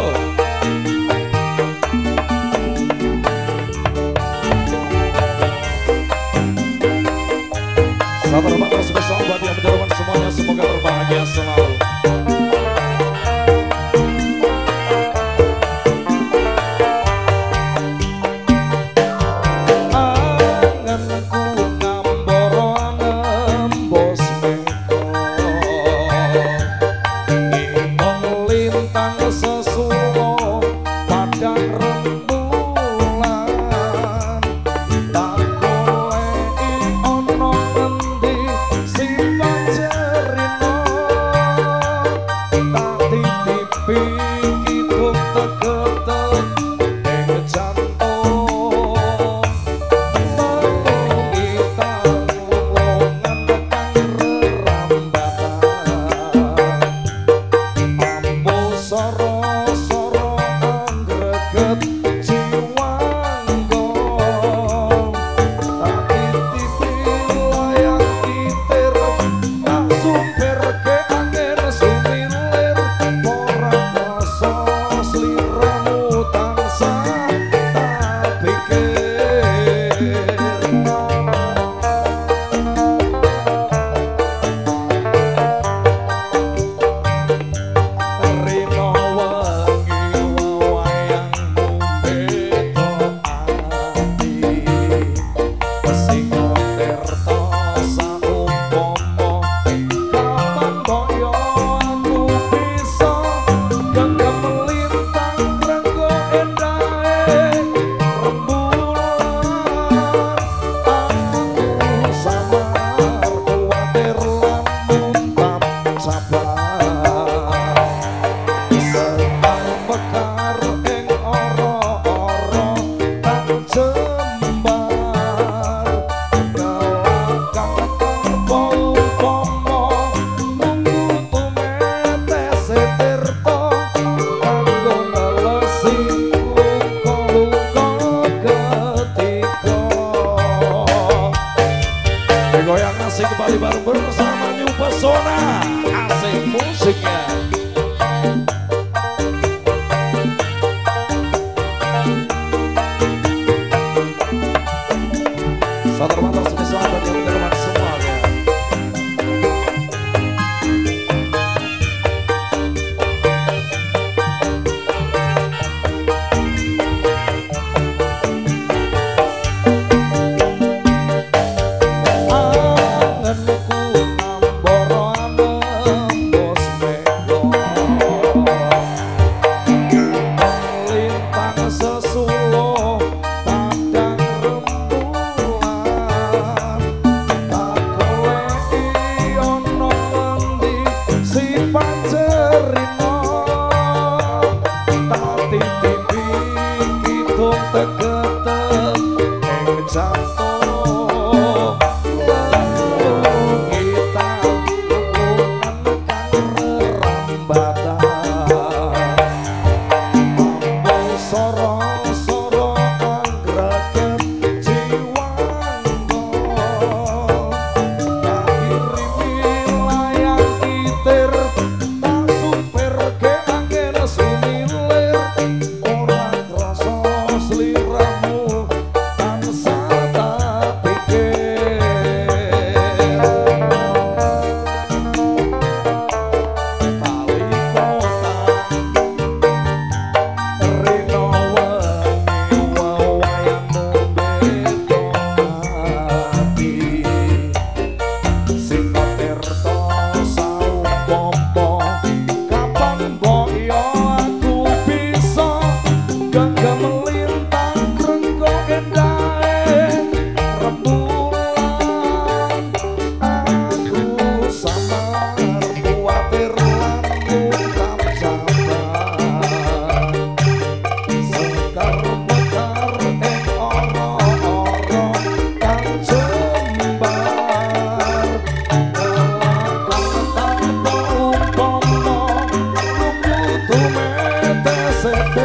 Selamat hormat bersama buat yang mendengarkan semuanya, semoga berbahagia selalu. Si pancerino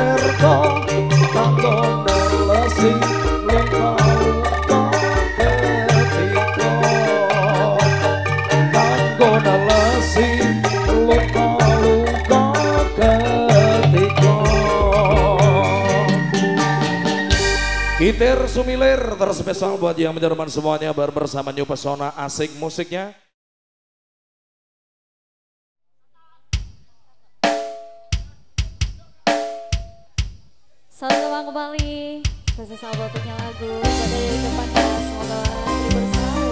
tirta kanggo nelesi luka-luka ketika kanggo nelesi luka-luka ketika Gitar Sumilir terspesial buat yang menyeruman semuanya bersama New Pesona asik musiknya. Selamat datang kembali. Kasih sahabat punya lagu pada dari depannya. Semoga terhibur selalu.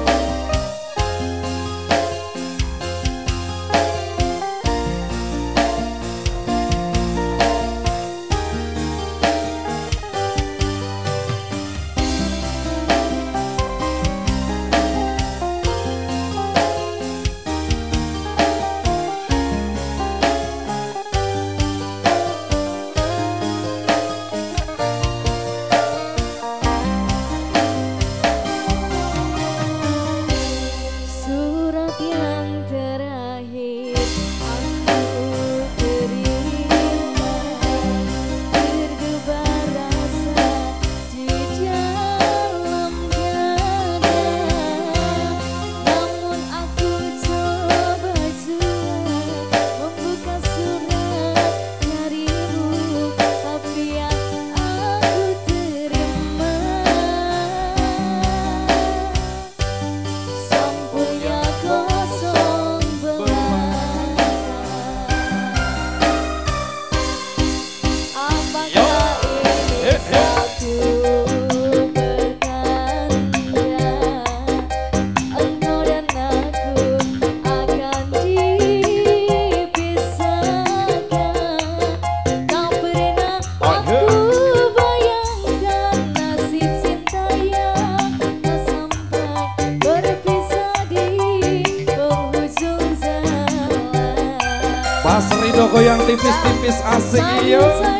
Mas Rido goyang tipis-tipis asik iya.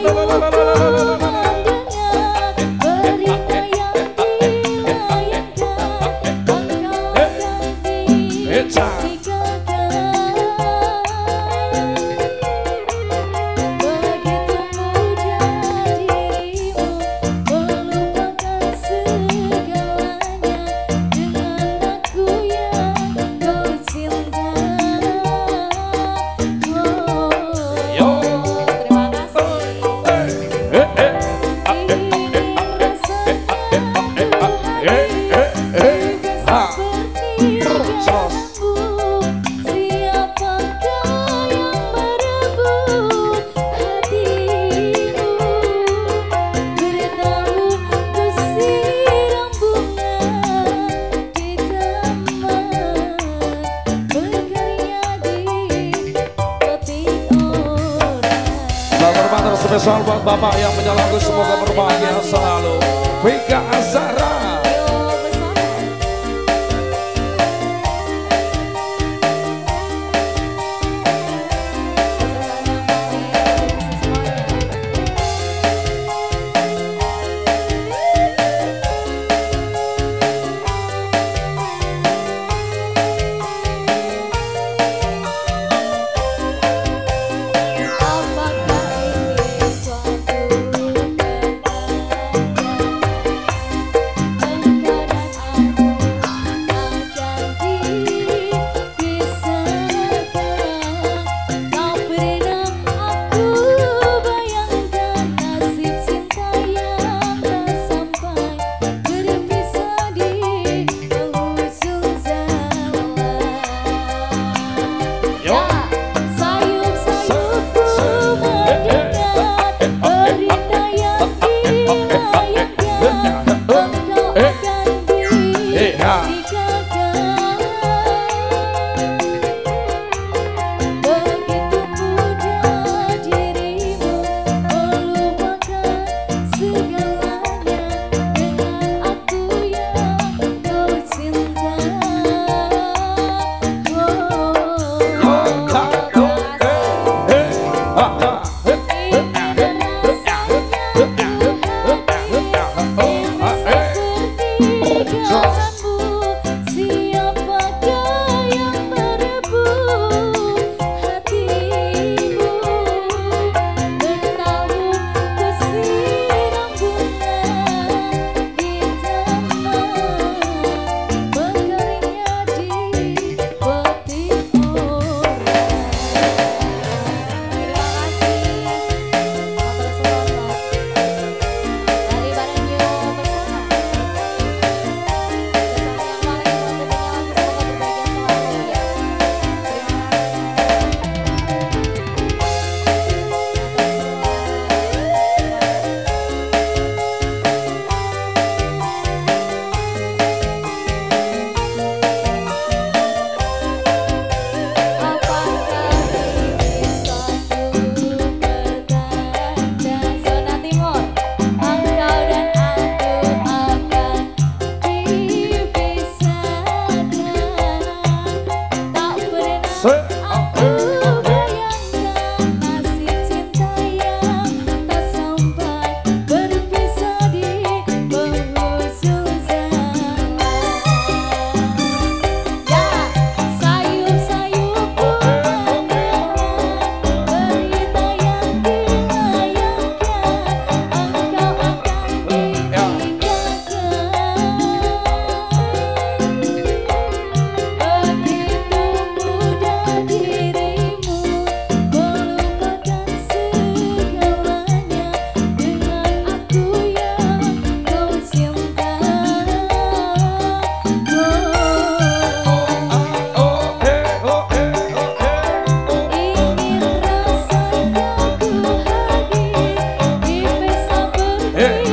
Spesial buat Bapak yang menjalankan, semoga berbahagia selalu. Vika Azara.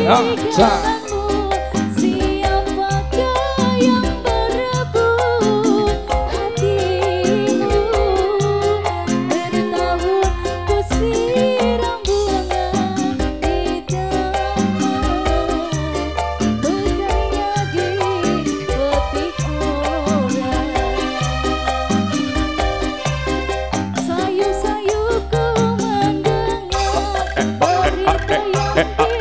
jalanmu. Siapakah yang merebut hatimu? Bertahun ku siram bunga di taman, berkarya dipetik orang. Sayu-sayu ku mendengar berita yang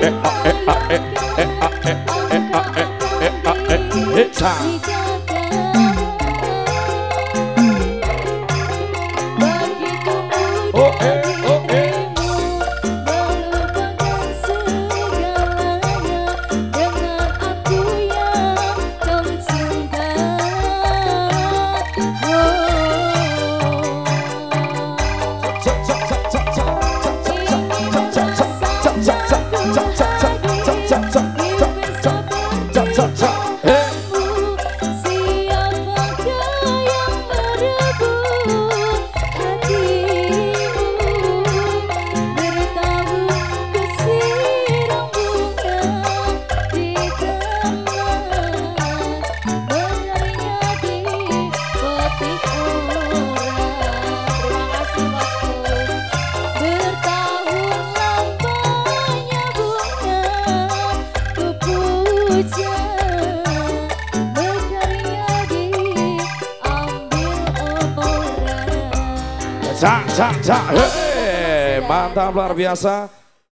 Mantap, luar biasa.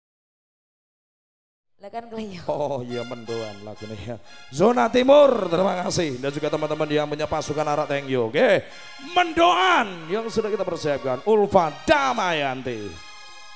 Lekan kelihatan. Oh iya, mendoan lagunya ya. Zona Timur, terima kasih. Dan juga teman-teman yang punya pasukan Arak Thank you. Oke, mendoan yang sudah kita persiapkan. Ulfa Damayanti.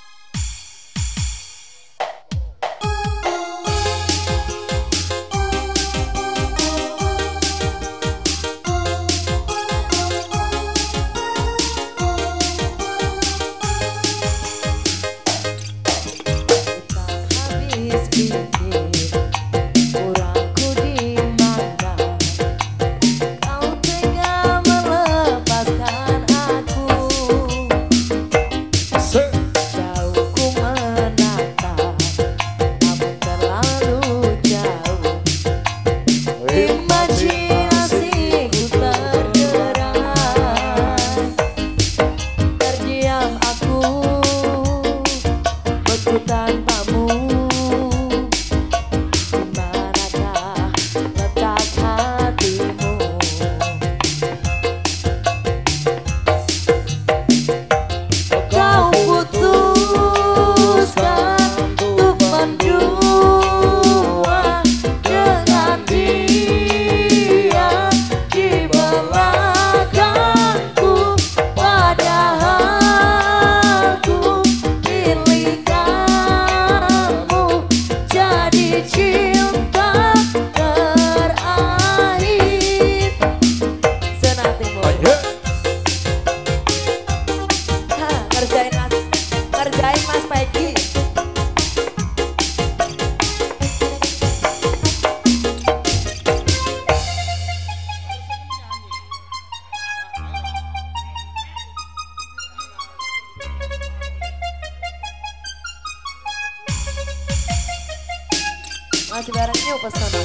Masih bareng yuk pesona.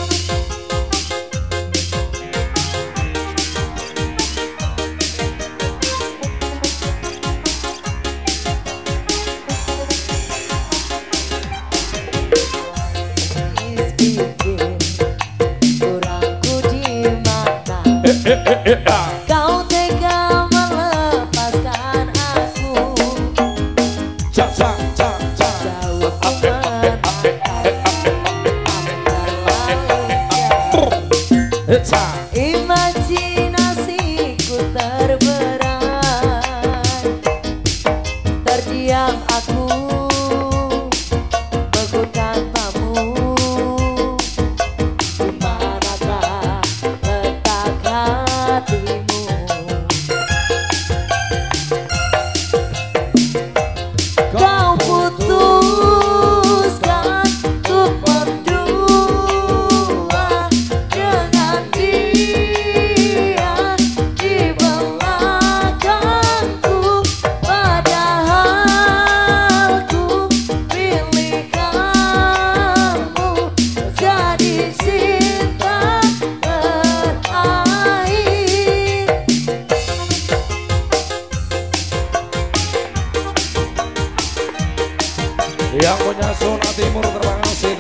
Kau tega melepaskan aku. Jauh imajinasiku terberai, terdiam aku beku tanpamu.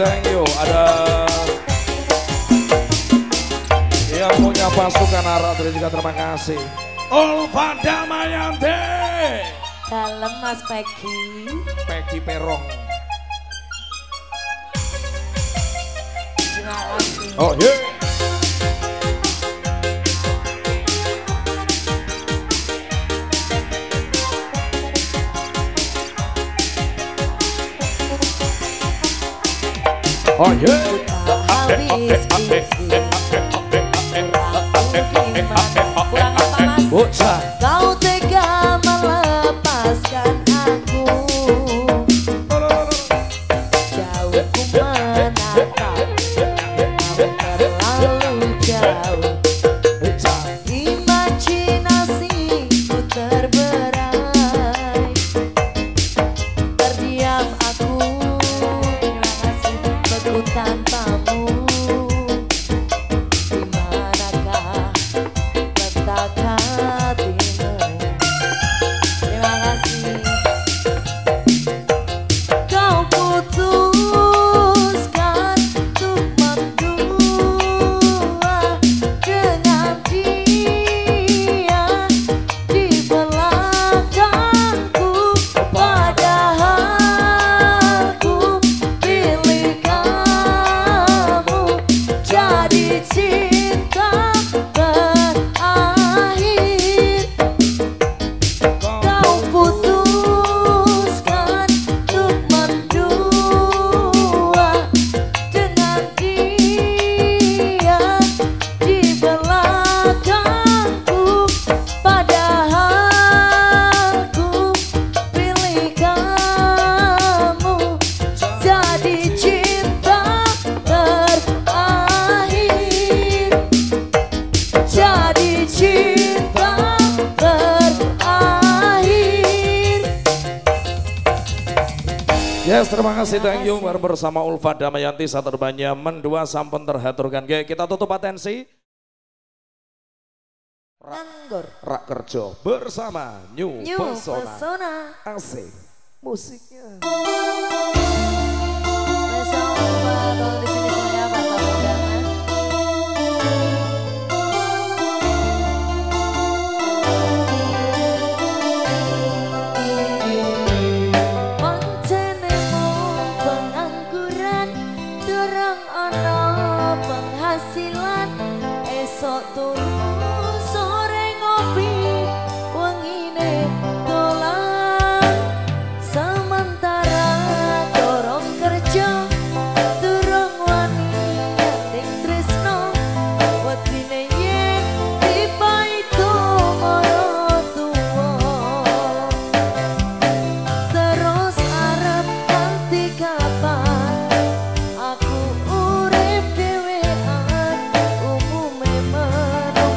thank you. Ada yang punya pasukan Arak juga terima kasih. Ulfa Damayanti. Dalam Mas Peggy. Peggy Perong. Terima kasih. Oh yeah. Oh yeah. Habis kurang apa Mas? Bocah. Kau tega melepaskan aku. Jauh ku menatap, terlalu jauh. Imajinasiku terberai. Terdiam aku, terima kasih, beku tanpamu. Dimanakah letak hatimu? Terima kasih. Kau putuskan untuk mendua dengan dia di belakangku, padahal ku pilih kamu jadi cinta terakhir. Kau putuskan untuk mendua dengan dia di belakangku, padahal ku pilih kamu jadi cinta terakhir. Jadi cinta terakhir. Yes, terima kasih, thank you. Baru bersama Ulfa Damayanti saterbanya mendua sampun terhaturkan. Oke, kita tutup atensi. Nganggur. Rak Kerjo bersama New New Pesona. Pesona. Asik musiknya. Besok kalau di sini saya bakal undangan. Pancene mung pengangguran, durung ana penghasilan. Esok turu sore ngopi, wengine dolan. Sementara dorong kerja, durung wani ngending tresno. Wedine yen dipaitu mara tuwa, terus arep kanthi kapan aku urip dhewean. Umume menungso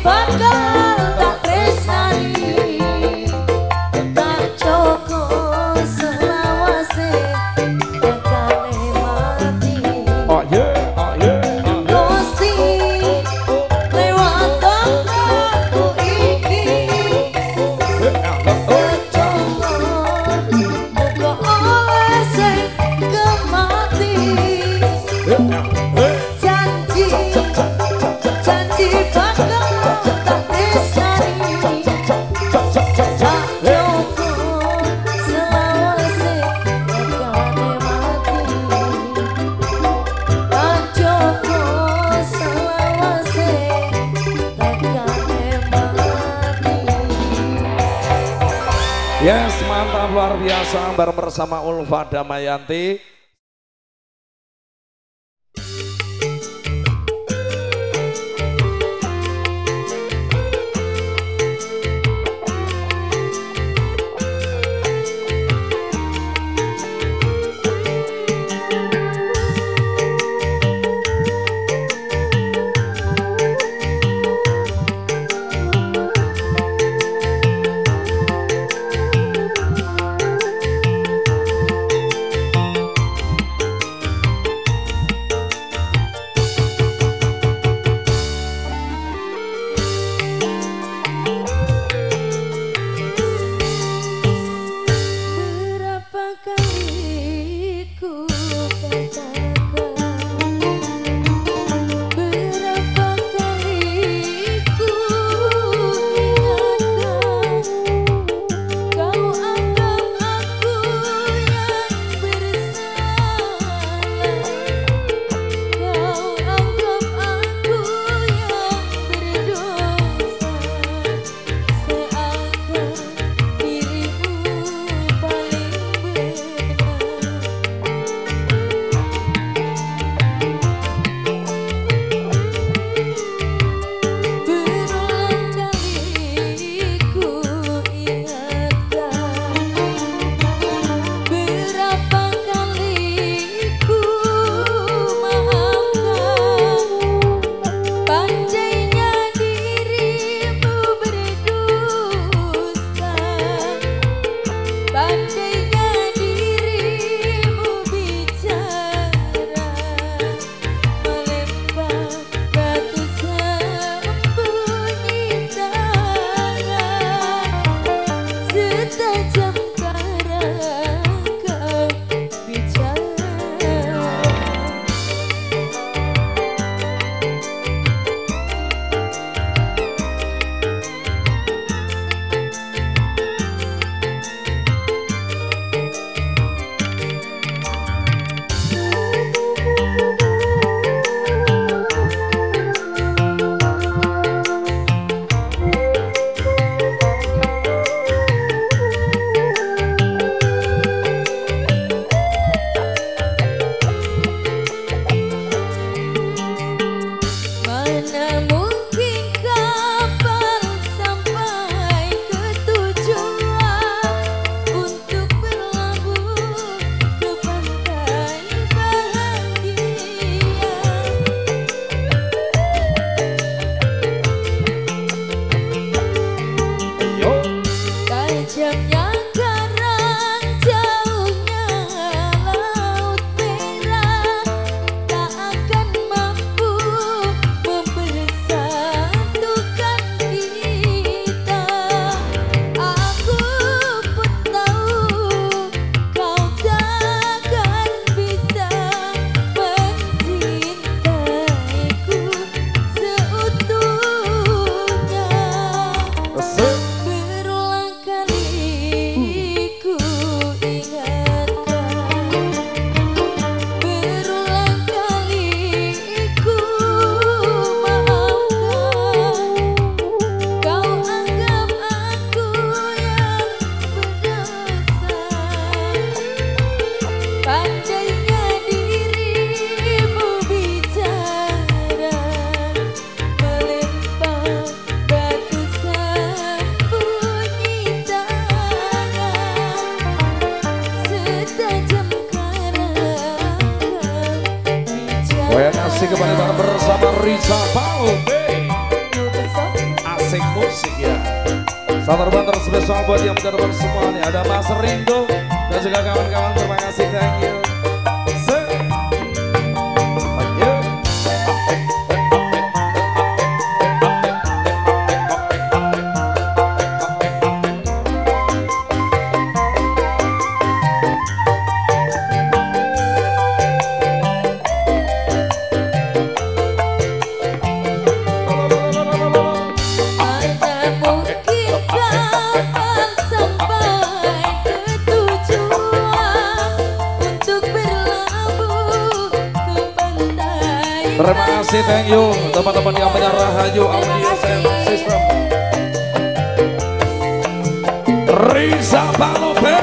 bakal tak tresnani tak cukup selawase tekane mati. Oh yeah, oh yeah. Gusti lewat tanggaku iki kecukup muga oleh sing kemati. Janji janji bakal tak tresnani tak cukup selawase tekane mati. Tak cukup selawase tekane mati. Yes, mantap luar biasa bareng bersama Ulfa Damayanti. Berapa kali ku katakan, berapa kali ku ingatkan, kau anggap aku yang bersalah, kau anggap aku yang berdosa, seakan dirimu paling berulang kali ku ingatkan, berapa kali ku maafkan, pandainya dirimu berdusta, pandainya dirimu bicara, melempar batu sembunyi tangan, setajam parang kau bicara. Mana mungkin kapal sampai ke tujuan untuk berlabuh ke pantai bahagia. Yo. Tajamnya karang, jauhnya laut merah, tak akan mampu mempersatukan kita. Aku pun tahu kau takkan bisa mencintaiku seutuhnya. Berulang kali ku ingatkan, berulang kali ku maafkan, kau anggap aku yang berdosa, pandainya dirimu bicara, melempar batu sembunyi tangan, setajam karang kau bicara. Goyang asik kembali bareng bersama Risa Paul. Besok asik musik ya. Sabar banter spesial buat yang mendengar semuanya. Ada Mas Rindo dan juga kawan-kawan, terima kasih, thank you. Terima kasih, thank you teman-teman yang punya Rahayu Audio Sound System. Risa Palope.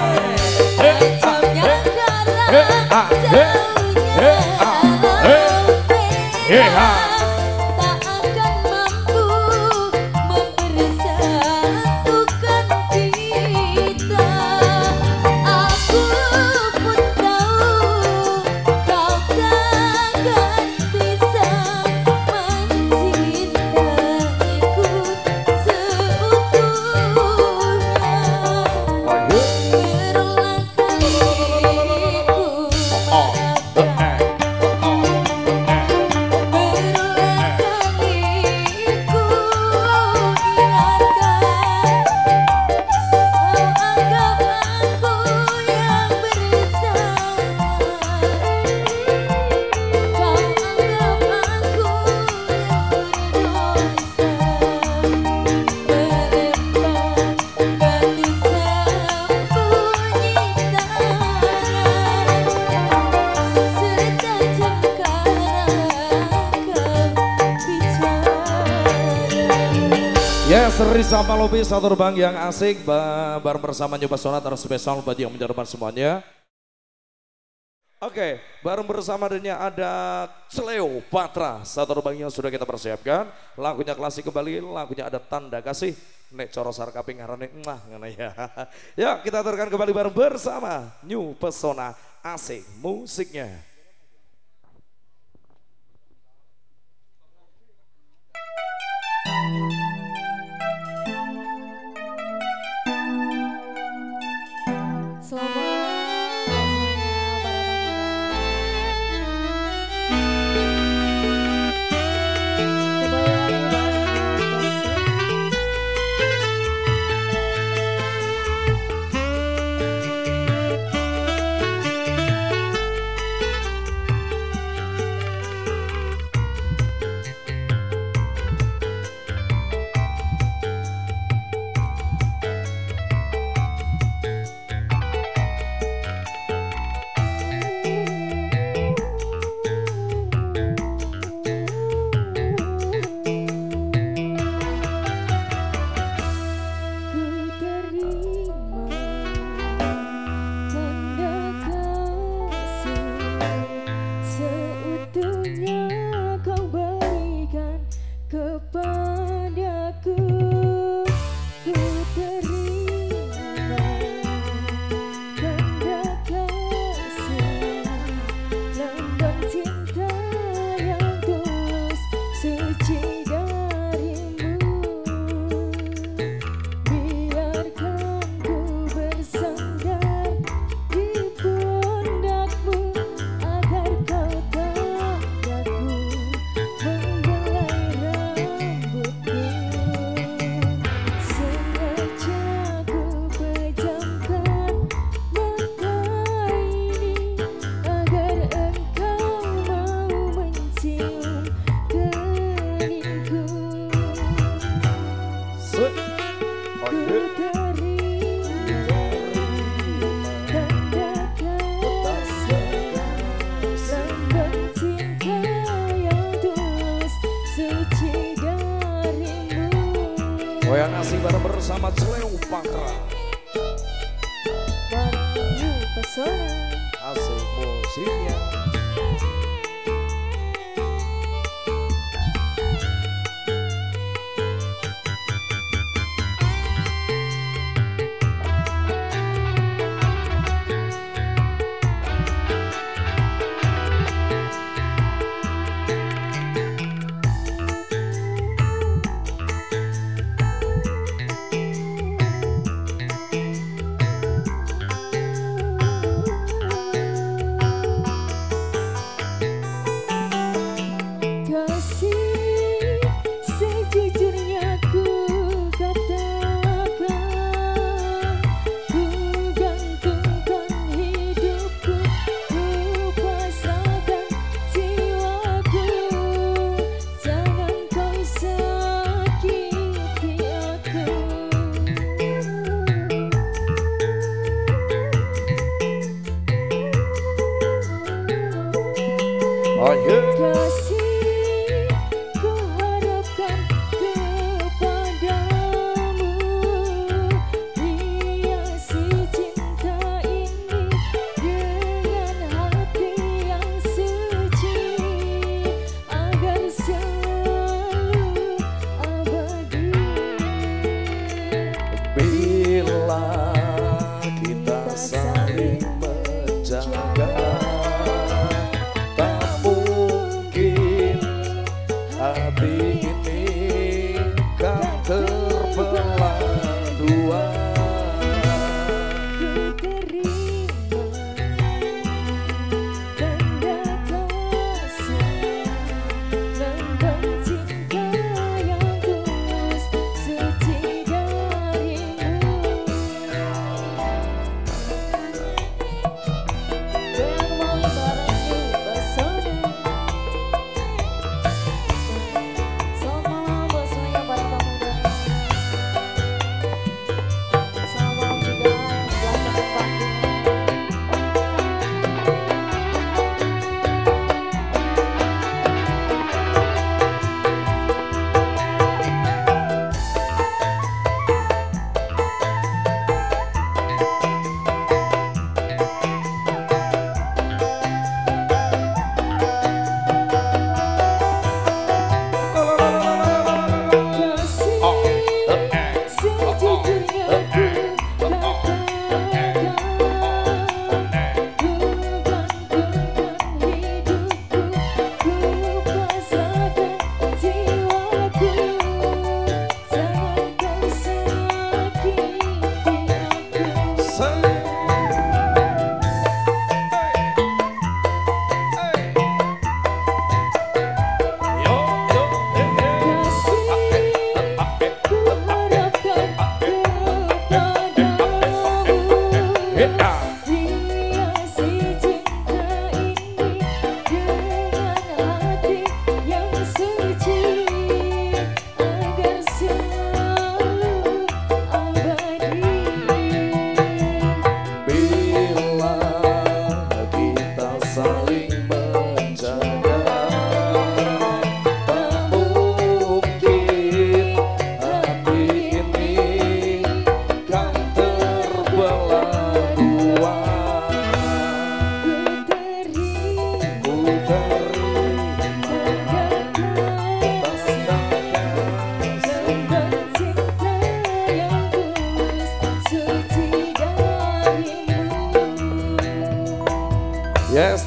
Yes, Risa Palopi, satu bang yang asik bareng bersama Nyoba Sonat harus spesial buat yang menjadikan semuanya. Oke, bareng bersama dirinya ada Cleopatra, satu bang yang sudah kita persiapkan. Lagunya klasik kembali, lagunya ada Tanda Kasih. Nek coro sarkaping ngarane ngene ya. Ya, kita aturkan kembali bareng bersama New Pesona asik musiknya. Goyang asik bareng bersama Cleopatra. Pesona asik musiknya.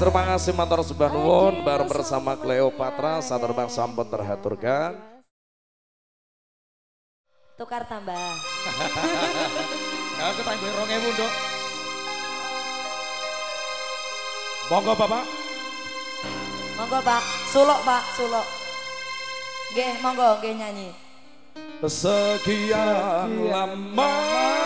terima kasih matur sembah nuwun bareng bersama Cleopatra saterbang sampun terhaturkan. Tukar tambah. Kalau ketambah 2000 Nduk. Monggo Bapak. Monggo Pak, suluk Pak, suluk. Nggih, monggo nggih nyanyi. Sekian lama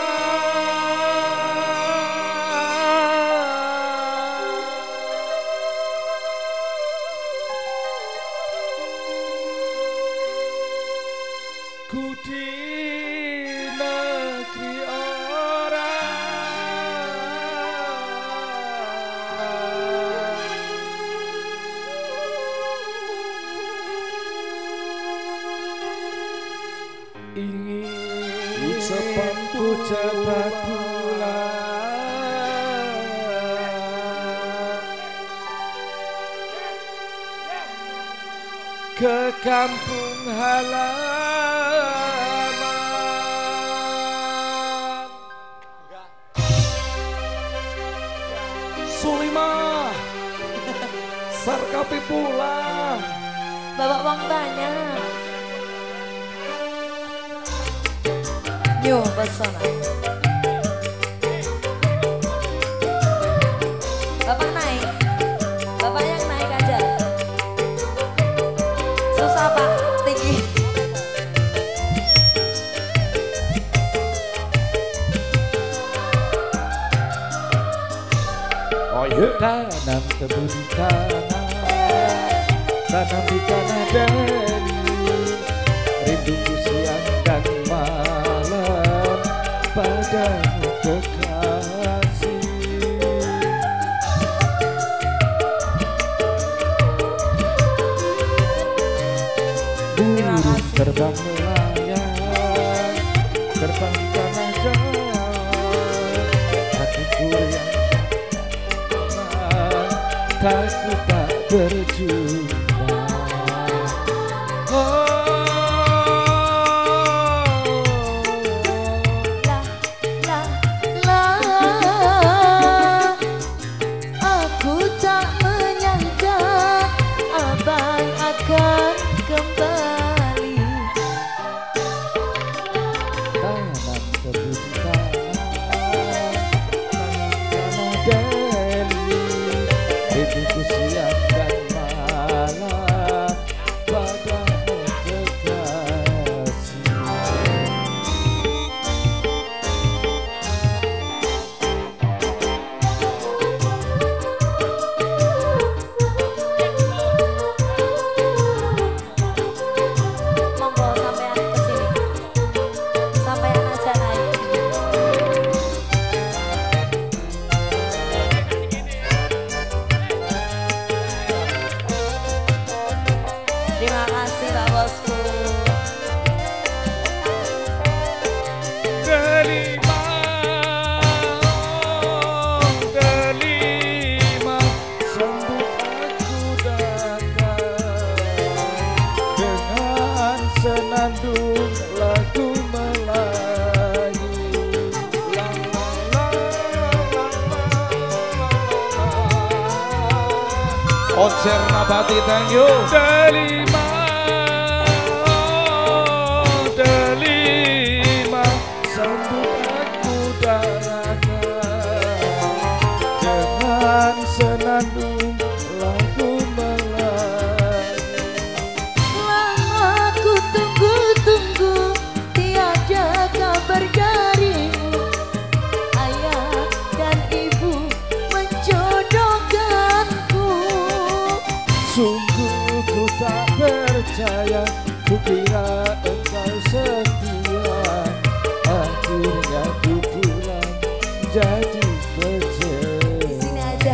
ku di negeri orang ingin sepatu cepat pulang ke kampung halaman. Sulimah sarkapi pulang. Bapak wong banyak. Yo, pesona. Bapak naik. Bapak yang naik aja. Susah Pak, tinggi. Oh iya. Tanam tebu di tanah, tanam di tanah dan rinduku siang dan malam padamu kekasih. Burung terbang melayang, terbang di tanah jauh, hatiku yang takut tak berjumpa. Aku tak menyangka abang akan kembali. Tanam tebu di tanah, tanam Deli, hidupku siang dan malam padamu kekasih. Monggo sampean kesini. Sampean aja naik. Terima kasih Pak Bosku. Delima, delima, sambut aku datang dengan senandung lagu Melayu. La, la, la, la, la, la. Konser Nabati, thank you. Delima, delima, sambut aku datang dengan senandung lagu Melayu. Lama ku tunggu-tunggu tiada kabar darimu. Ayah dan ibu menjodohkanku. Sungguh ku tak percaya, ku kira engkau setia. Akhirnya ku pulang jadi kecewa. Di sini aja.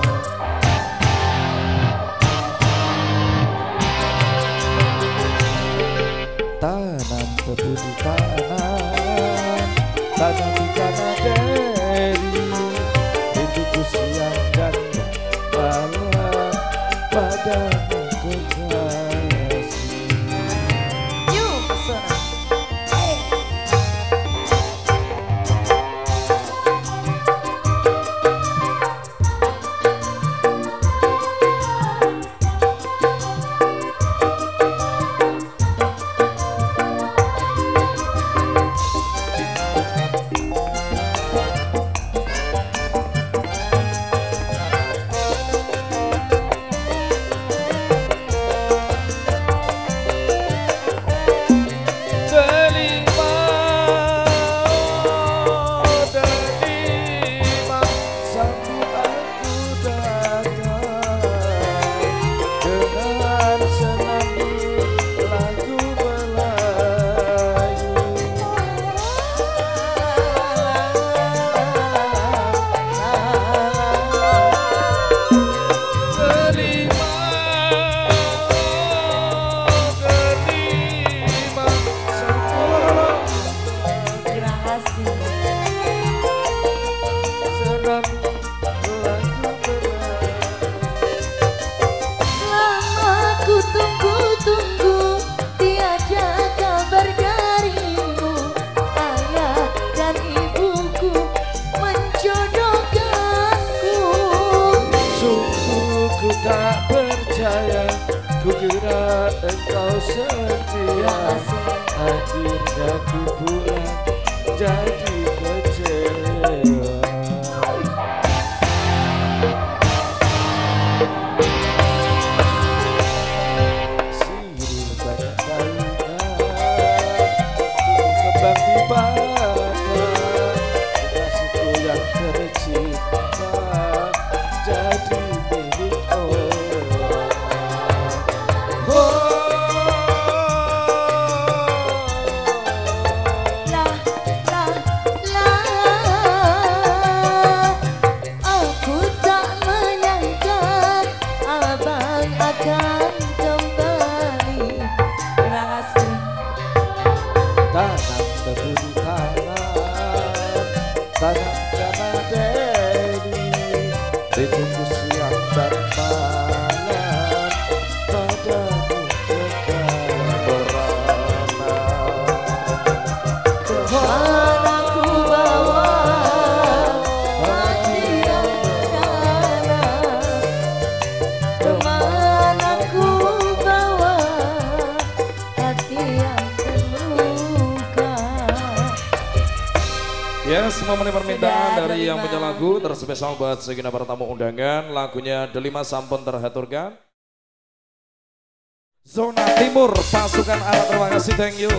Tanam tebu di tanah, tanam di tanah Deli, hidupku siang dan malam padamu kekasih. Yes, memenuhi permintaan Sudah, dari yang Delima. punya lagu terspesial buat segenap para tamu undangan. Lagunya Delima sampun terhaturkan. Zona Timur, pasukan Arab, terima kasih, thank you.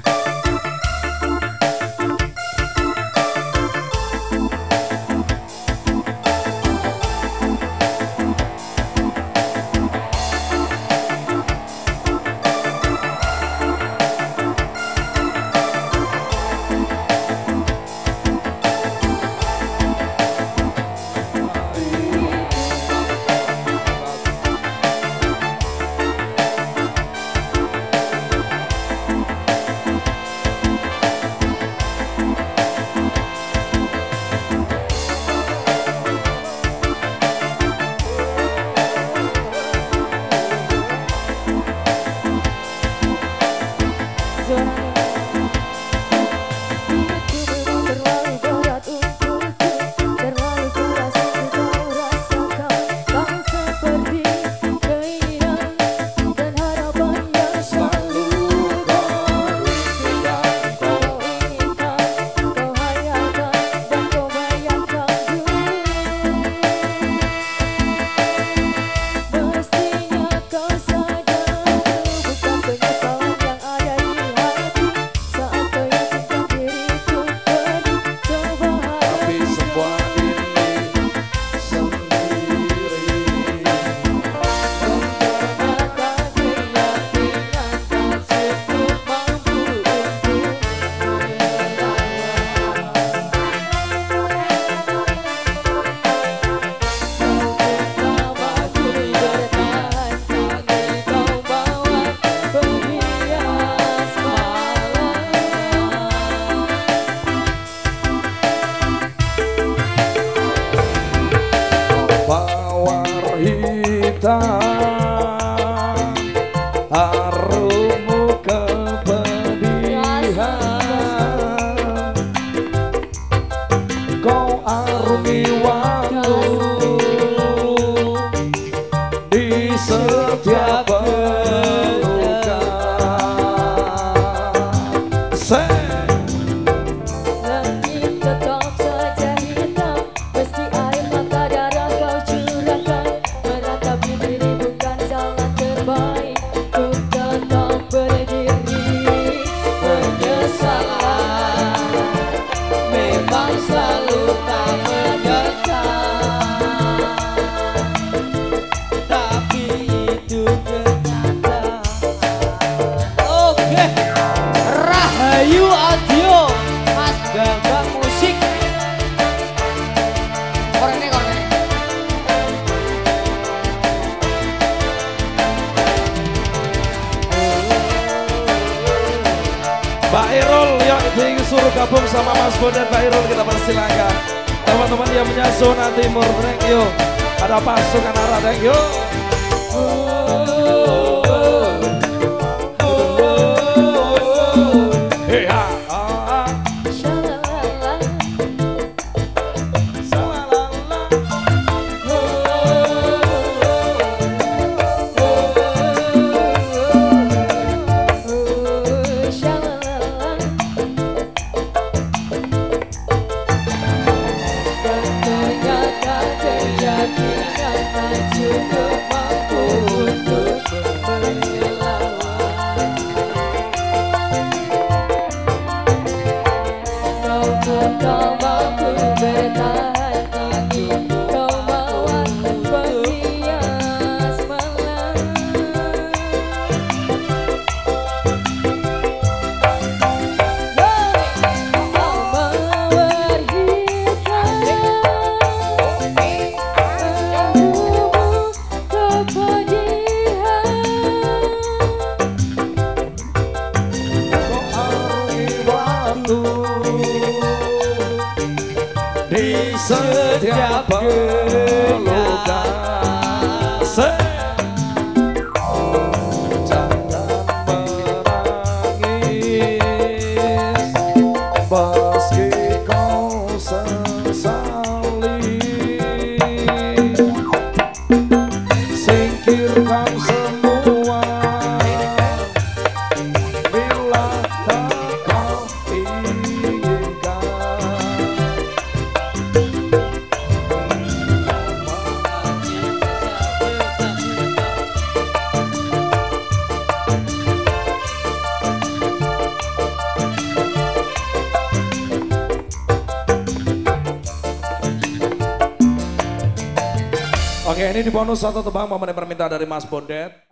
Harummu kepedihan, kau arungi waktu di setiap pelukan. Langit tetap saja hitam, meski air mata darah kau curahkan. Meratapi diri bukan jalan terbaik, ku tetap berdiri. Penyesalan memang selalu tak mendekat, tapi itu kenyataan. Oke, Rahayu Audio, Mas Gambang Musik. Korene. Mbak Irul yang disuruh gabung sama Mas Bondan. Mbak Irul, kita persilakan. Teman-teman yang punya zona timur, thank you. Ada pasukan arah, thank you. Hey, ha, ah, ah. Shalalala, Salalala. shalalala. Ternyata keyakinan tak cukup mampu untuk melawan. Kau pun tak mampu bertahan tinggi, kau bawa penghias malam. Mawar hitam, harummu kepedihan. Kau arungi waktu di setiap pelukan. Jangan menangis meski kau sesali. Singkirkan semua bila tak kau inginkan. Oke, ini di bonus satu tebang memenuhi permintaan dari Mas Bondet.